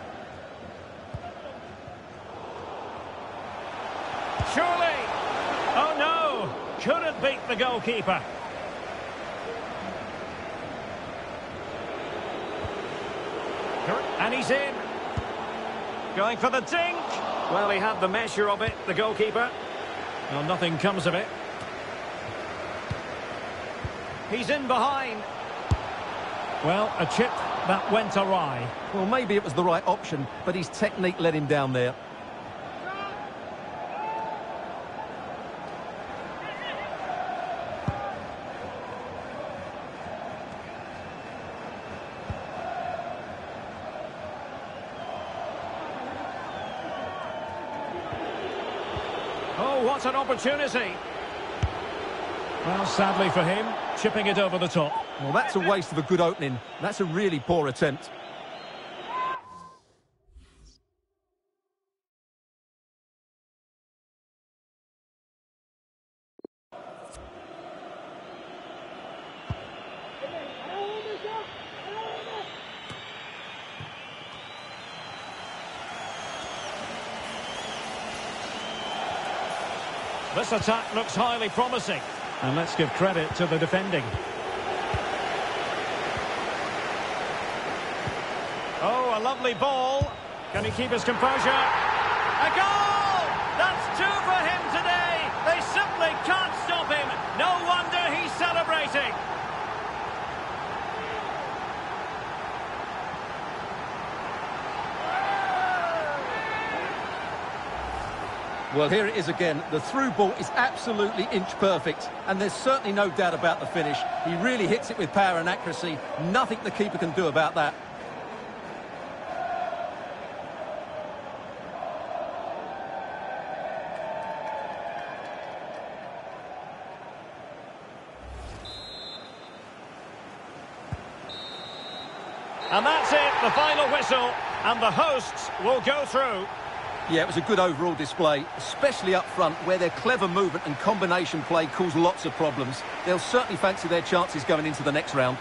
Surely. Oh, no. Couldn't beat the goalkeeper. And he's in. Going for the dink. Well, he had the measure of it, the goalkeeper. Well, nothing comes of it. He's in behind. Well, a chip that went awry. Well, maybe it was the right option, but his technique let him down there. Oh, what an opportunity. Well, sadly for him, chipping it over the top. Well, that's a waste of a good opening. That's a really poor attempt. This attack looks highly promising. And let's give credit to the defending. Oh, a lovely ball. Can he keep his composure? A goal! That's Two for him today. They simply can't stop him. No wonder he's celebrating. Well, here it is again. The through ball is absolutely inch perfect, and there's certainly no doubt about the finish. He really hits it with power and accuracy. Nothing the keeper can do about that. And that's it, the final whistle, and the hosts will go through. Yeah, it was a good overall display, especially up front, where their clever movement and combination play caused lots of problems. They'll certainly fancy their chances going into the next round.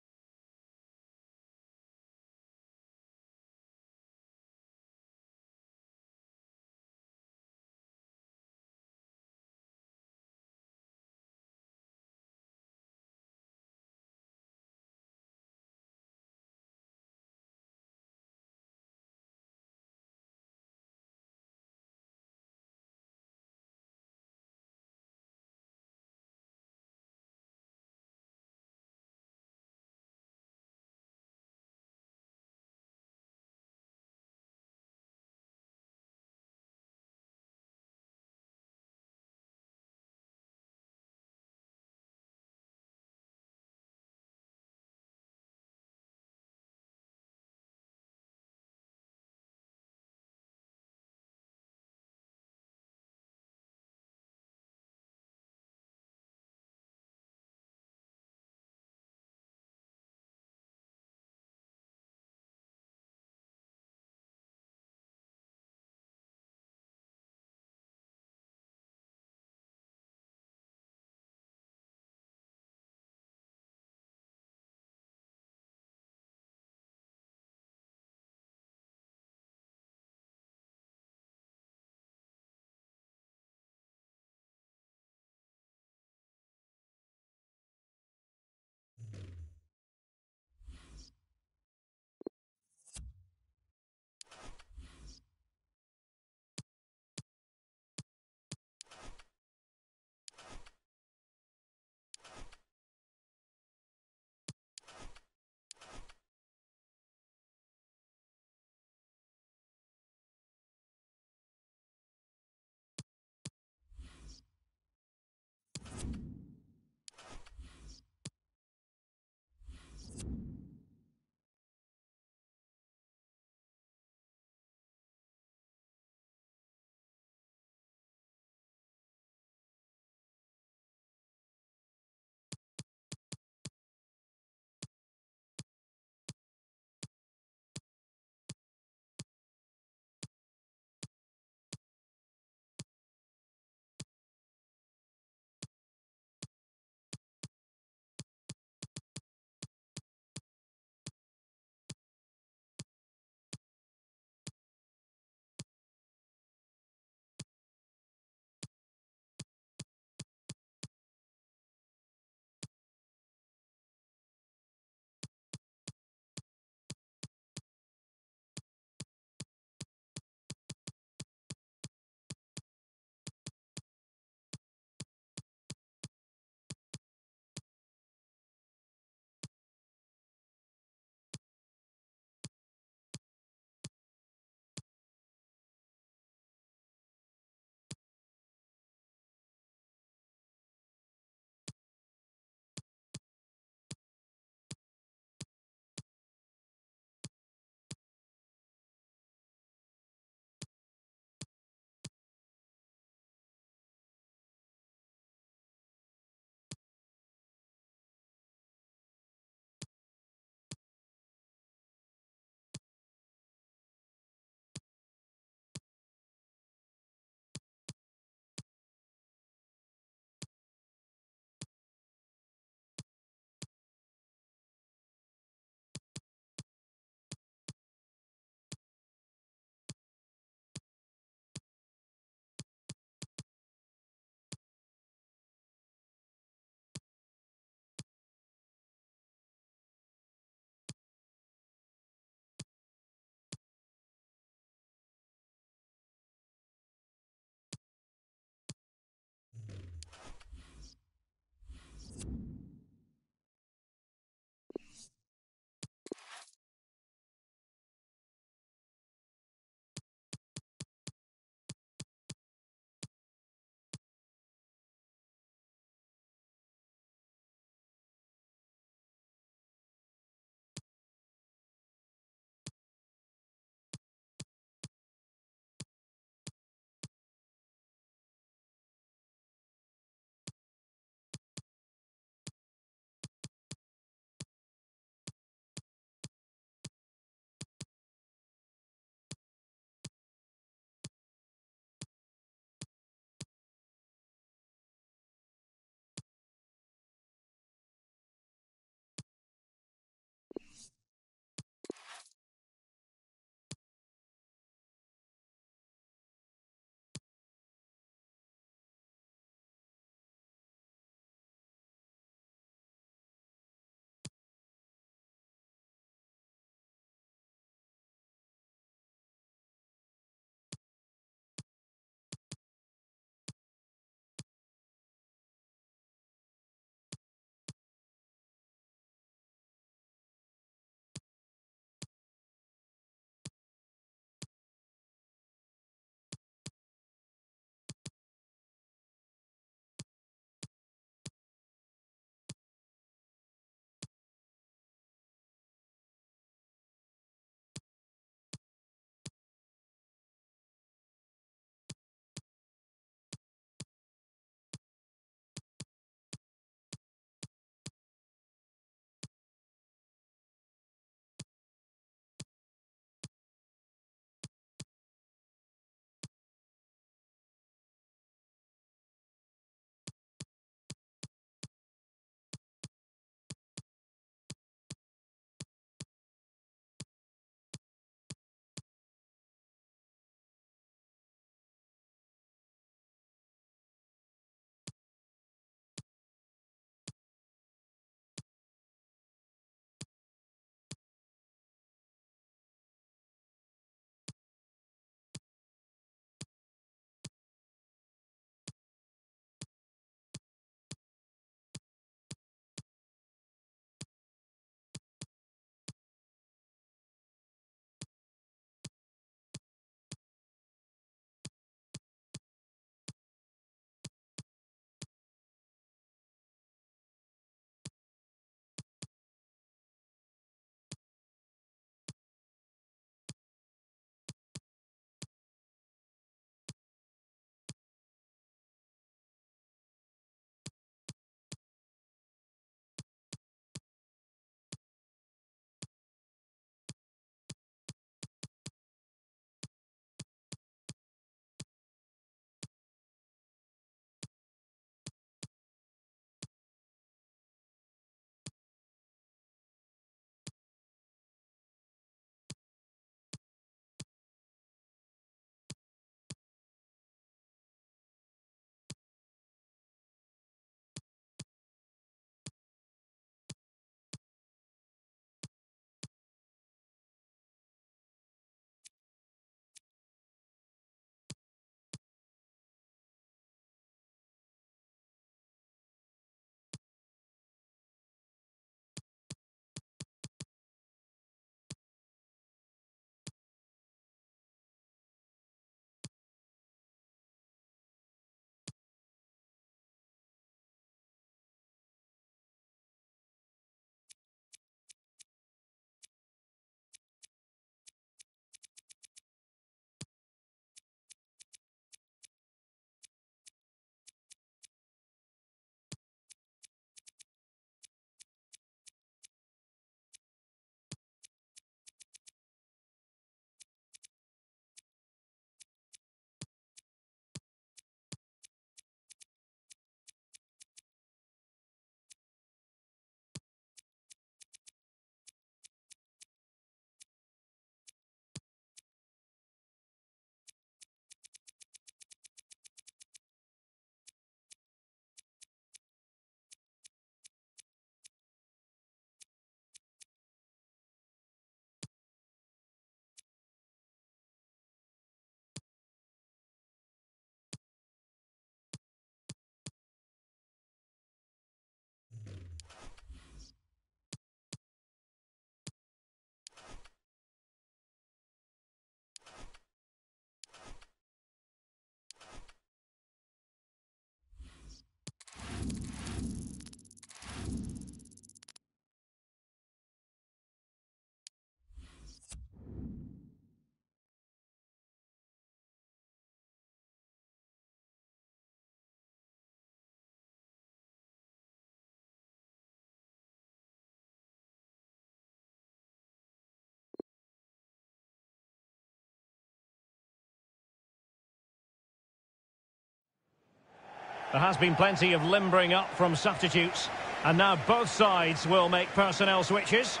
There has been plenty of limbering up from substitutes. And now both sides will make personnel switches.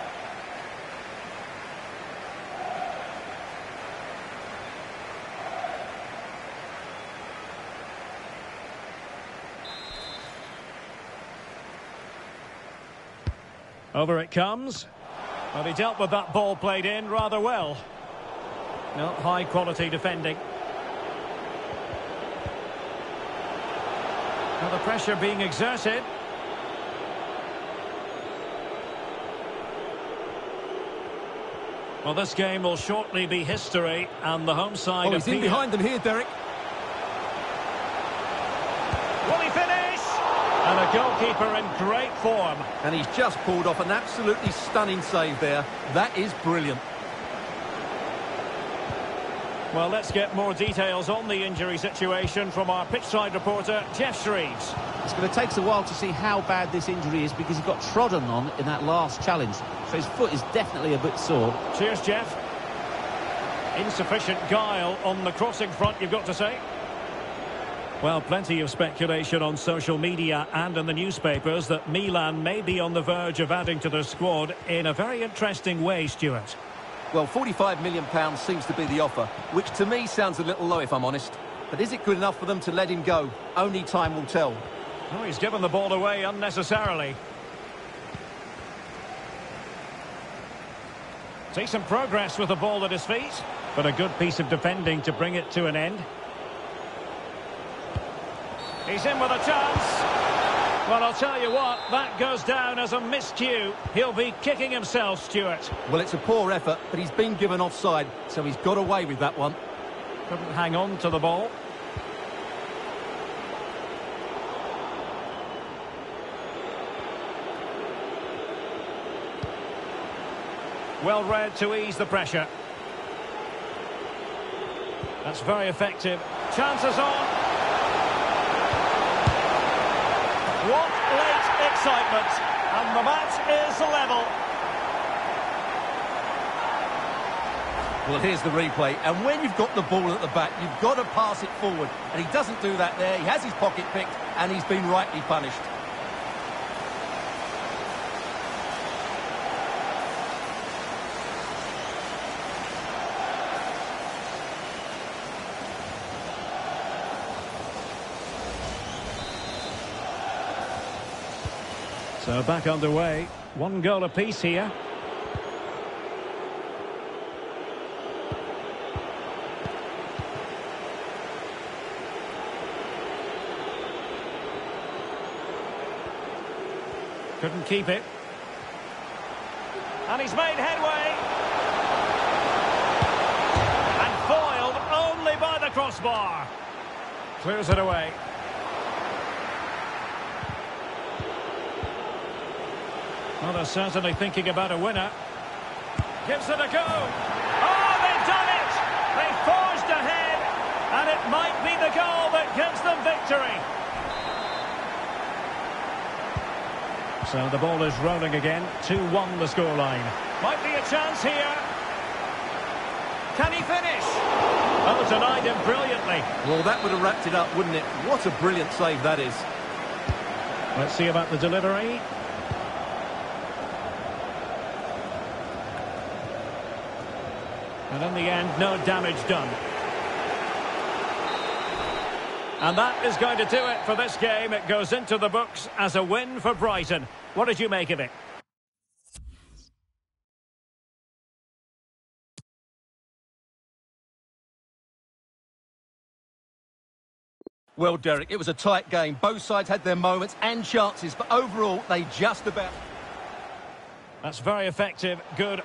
Over it comes. Well, he dealt with that ball played in rather well. No, high quality defending. Now the pressure being exerted. Well, this game will shortly be history, and the home side... Oh, he's in behind them here, Derek. Will he finish? And a goalkeeper in great form. And he's just pulled off an absolutely stunning save there. That is brilliant. Well, let's get more details on the injury situation from our pitchside reporter, Jeff Shreves. It's going to take us a while to see how bad this injury is because he got trodden on in that last challenge. So his foot is definitely a bit sore. Cheers, Jeff. Insufficient guile on the crossing front, you've got to say. Well, plenty of speculation on social media and in the newspapers that Milan may be on the verge of adding to their squad in a very interesting way, Stuart. Well, forty-five million pounds seems to be the offer, which to me sounds a little low if I'm honest. But is it good enough for them to let him go? Only time will tell. Oh, he's given the ball away unnecessarily. Decent progress with the ball at his feet, but a good piece of defending to bring it to an end. He's in with a chance. Well, I'll tell you what, that goes down as a miscue. He'll be kicking himself, Stuart. Well, it's a poor effort, but he's been given offside, so he's got away with that one. Couldn't hang on to the ball. Well read to ease the pressure. That's very effective. Chances on. What late excitement. And the match is level. Well, here's the replay. And when you've got the ball at the back, you've got to pass it forward. And he doesn't do that there. He has his pocket picked, and he's been rightly punished. So back underway. One goal apiece here. Couldn't keep it. And he's made headway. And foiled only by the crossbar. Clears it away. Well, they're certainly thinking about a winner. Gives it a go. Oh, they've done it! They forged ahead, and it might be the goal that gives them victory. So the ball is rolling again. two one the scoreline. Might be a chance here. Can he finish? Oh, denied him brilliantly. Well, that would have wrapped it up, wouldn't it? What a brilliant save that is. Let's see about the delivery. And in the end, no damage done. And that is going to do it for this game. It goes into the books as a win for Brighton. What did you make of it? Well, Derek, it was a tight game. Both sides had their moments and chances, but overall, they just about... That's very effective. Good.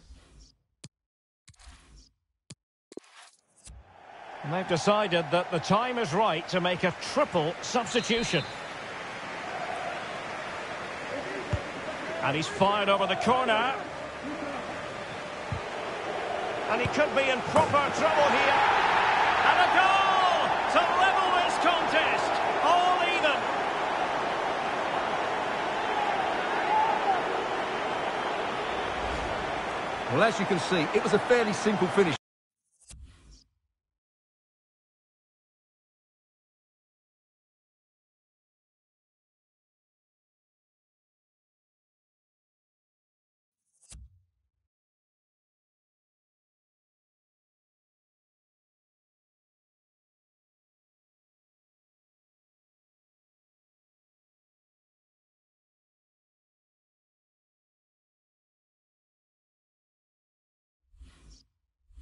And they've decided that the time is right to make a triple substitution. And he's fired over the corner. And he could be in proper trouble here. And a goal to level this contest. All even. Well, as you can see, it was a fairly simple finish.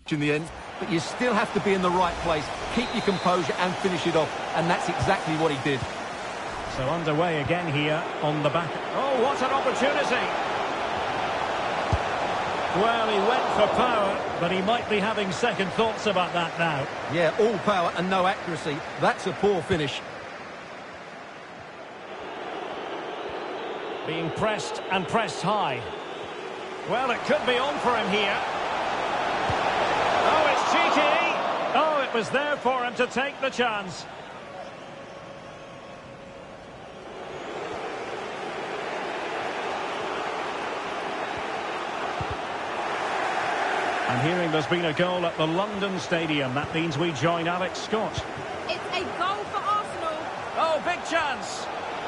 in the end, but you still have to be in the right place, keep your composure and finish it off, and that's exactly what he did. So underway again here on the back. Oh, what an opportunity! Well, he went for power, but he might be having second thoughts about that now. Yeah, all power and no accuracy. That's a poor finish. Being pressed and pressed high. Well, it could be on for him here. Oh, it's cheeky! Oh, it was there for him to take the chance. I'm hearing there's been a goal at the London Stadium. That means we join Alex Scott. It's a goal for Arsenal. Oh, big chance.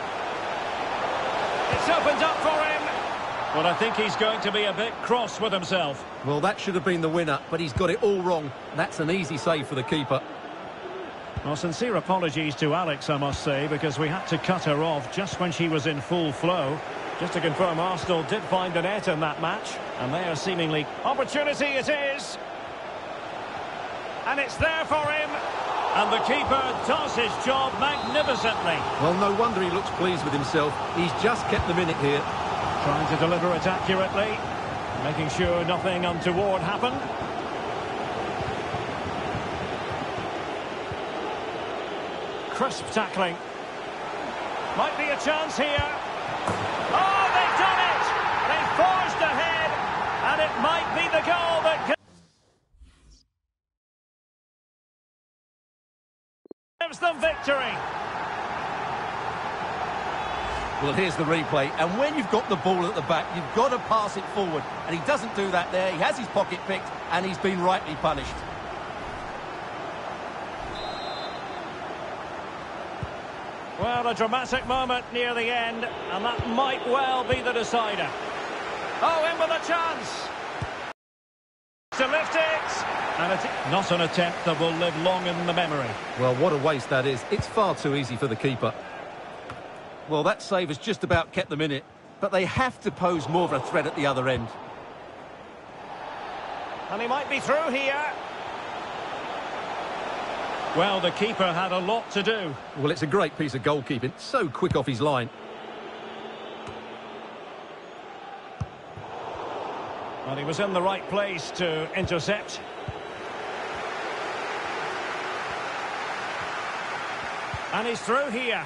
It's opened up for him. Well, I think he's going to be a bit cross with himself. Well, that should have been the winner, but he's got it all wrong. That's an easy save for the keeper. Well, sincere apologies to Alex, I must say, because we had to cut her off just when she was in full flow. Just to confirm, Arsenal did find the net in that match, and they are seemingly... Opportunity it is! And it's there for him! And the keeper does his job magnificently. Well, no wonder he looks pleased with himself. He's just kept them in it here. Trying to deliver it accurately, making sure nothing untoward happened. Crisp tackling. Might be a chance here. Oh, they've done it! They forged ahead, and it might be the goal that gives them victory. Well, here's the replay, and when you've got the ball at the back, you've got to pass it forward, and he doesn't do that there. He has his pocket picked, and he's been rightly punished. Well, a dramatic moment near the end, and that might well be the decider. Oh, in with a chance! To lift it! And it's not an attempt that will live long in the memory. Well, what a waste that is. It's far too easy for the keeper. Well, that save has just about kept them in it, but they have to pose more of a threat at the other end. And he might be through here. Well, the keeper had a lot to do. Well, it's a great piece of goalkeeping. So quick off his line. And he was in the right place to intercept. And he's through here.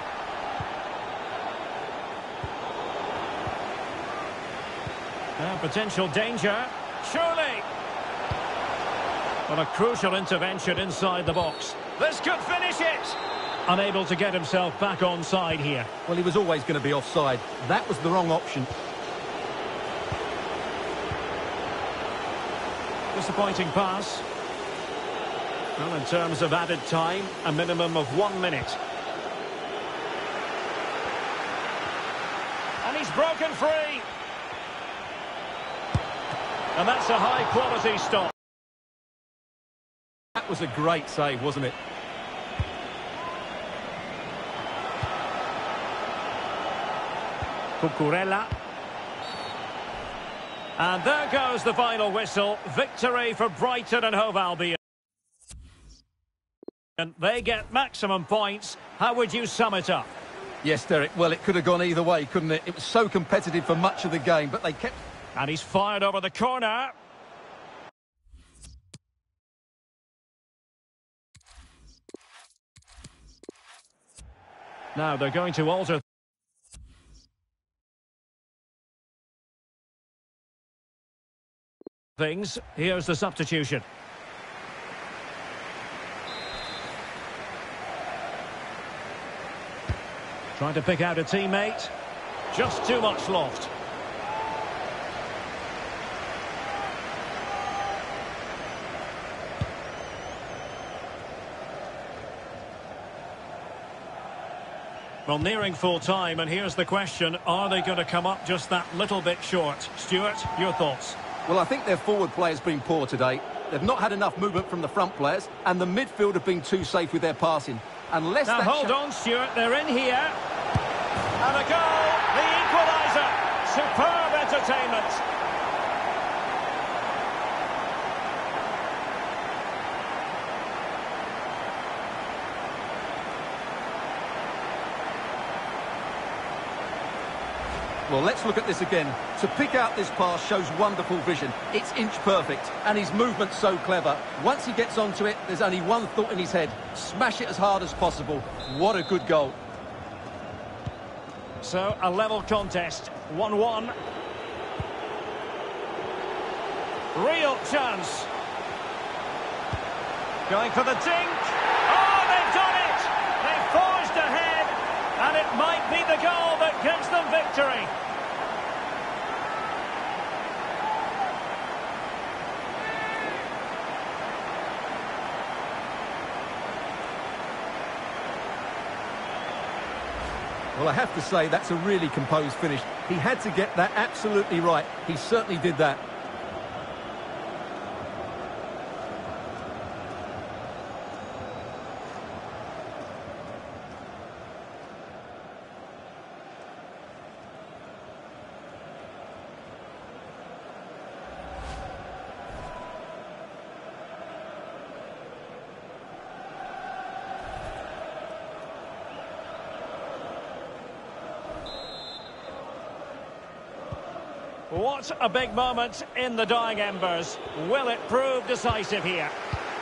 Uh, potential danger. Surely. Well, a crucial intervention inside the box. This could finish it. Unable to get himself back on side here. Well, he was always going to be offside. That was the wrong option. Disappointing pass. Well, in terms of added time, a minimum of one minute. And he's broken free. And that's a high-quality stop. That was a great save, wasn't it? Cucurella. And there goes the final whistle. Victory for Brighton and Hove Albion. And they get maximum points. How would you sum it up? Yes, Derek. Well, it could have gone either way, couldn't it? It was so competitive for much of the game, but they kept... And he's fired over the corner. Now they're going to alter things. Here's the substitution. Trying to pick out a teammate. Just too much loft. Well, nearing full time, and here's the question. Are they going to come up just that little bit short? Stuart, your thoughts? Well, I think their forward play has been poor today. They've not had enough movement from the front players, and the midfield have been too safe with their passing. Unless now, that hold on, Stuart. They're in here. And a goal. The equaliser. Superb entertainment. Well, let's look at this again. To pick out this pass shows wonderful vision. It's inch perfect, and his movement's so clever. Once he gets onto it, there's only one thought in his head. Smash it as hard as possible. What a good goal. So, a level contest, one one. Real chance. Going for the dink. Oh, they've done it! They've forged ahead, and it might be the goal that gives them victory. Well, I have to say, that's a really composed finish. He had to get that absolutely right. He certainly did that. What a big moment in the dying embers. Will it prove decisive here?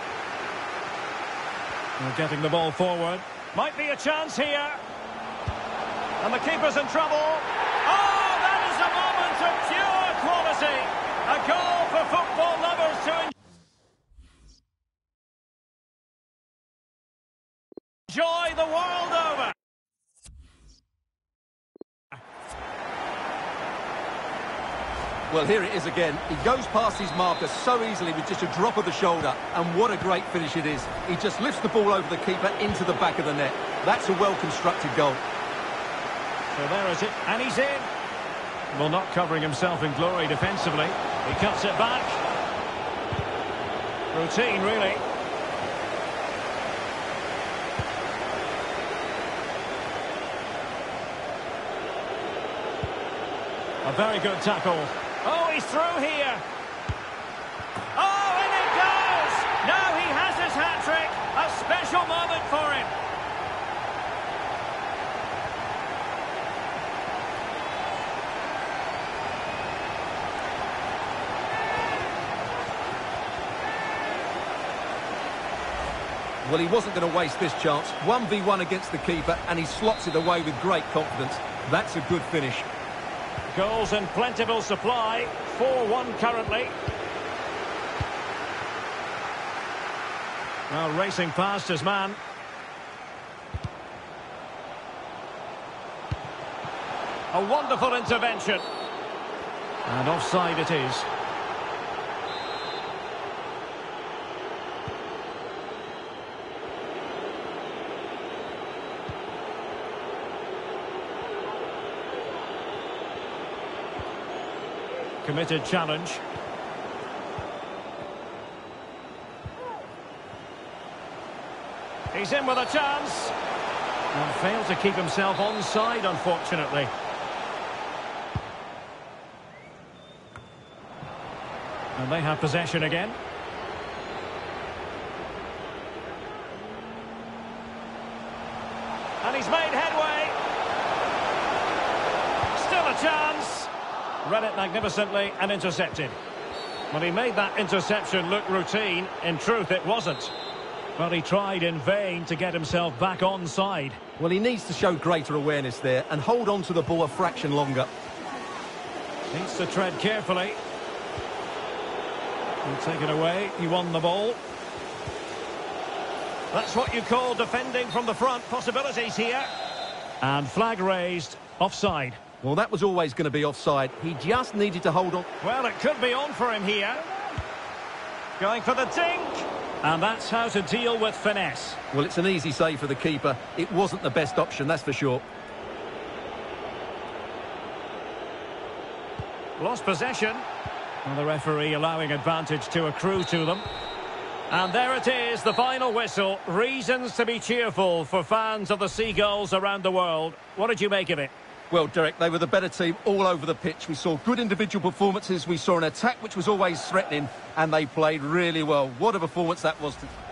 We're getting the ball forward. Might be a chance here. And the keeper's in trouble. Oh, that is a moment of pure quality. A goal for football lovers to enjoy the world over. Well, here it is again. He goes past his marker so easily with just a drop of the shoulder. And what a great finish it is. He just lifts the ball over the keeper into the back of the net. That's a well-constructed goal. So there is it. And he's in. Well, not covering himself in glory defensively. He cuts it back. Routine, really. A very good tackle. Oh, he's through here. Oh, and it goes! Now he has his hat-trick. A special moment for him. Well, he wasn't going to waste this chance. one v one against the keeper, and he slots it away with great confidence. That's a good finish. Goals in plentiful supply. four one currently. Now racing past his man. A wonderful intervention. And offside it is. Committed challenge. He's in with a chance. And failed to keep himself onside, unfortunately. And they have possession again. And he's made headway. Still a chance. Read it magnificently and intercepted. Well, he made that interception look routine. In truth, it wasn't. But he tried in vain to get himself back onside. Well, he needs to show greater awareness there and hold on to the ball a fraction longer. Needs to tread carefully. He'll take it away. He won the ball. That's what you call defending from the front. Possibilities here. And flag raised. Offside. Well, that was always going to be offside. He just needed to hold on. Well, it could be on for him here. Going for the dink. And that's how to deal with finesse. Well, it's an easy save for the keeper. It wasn't the best option, that's for sure. Lost possession. And the referee allowing advantage to accrue to them. And there it is, the final whistle. Reasons to be cheerful for fans of the Seagulls around the world. What did you make of it? Well, Derek, they were the better team all over the pitch. We saw good individual performances. We saw an attack which was always threatening, and they played really well. What a performance that was. To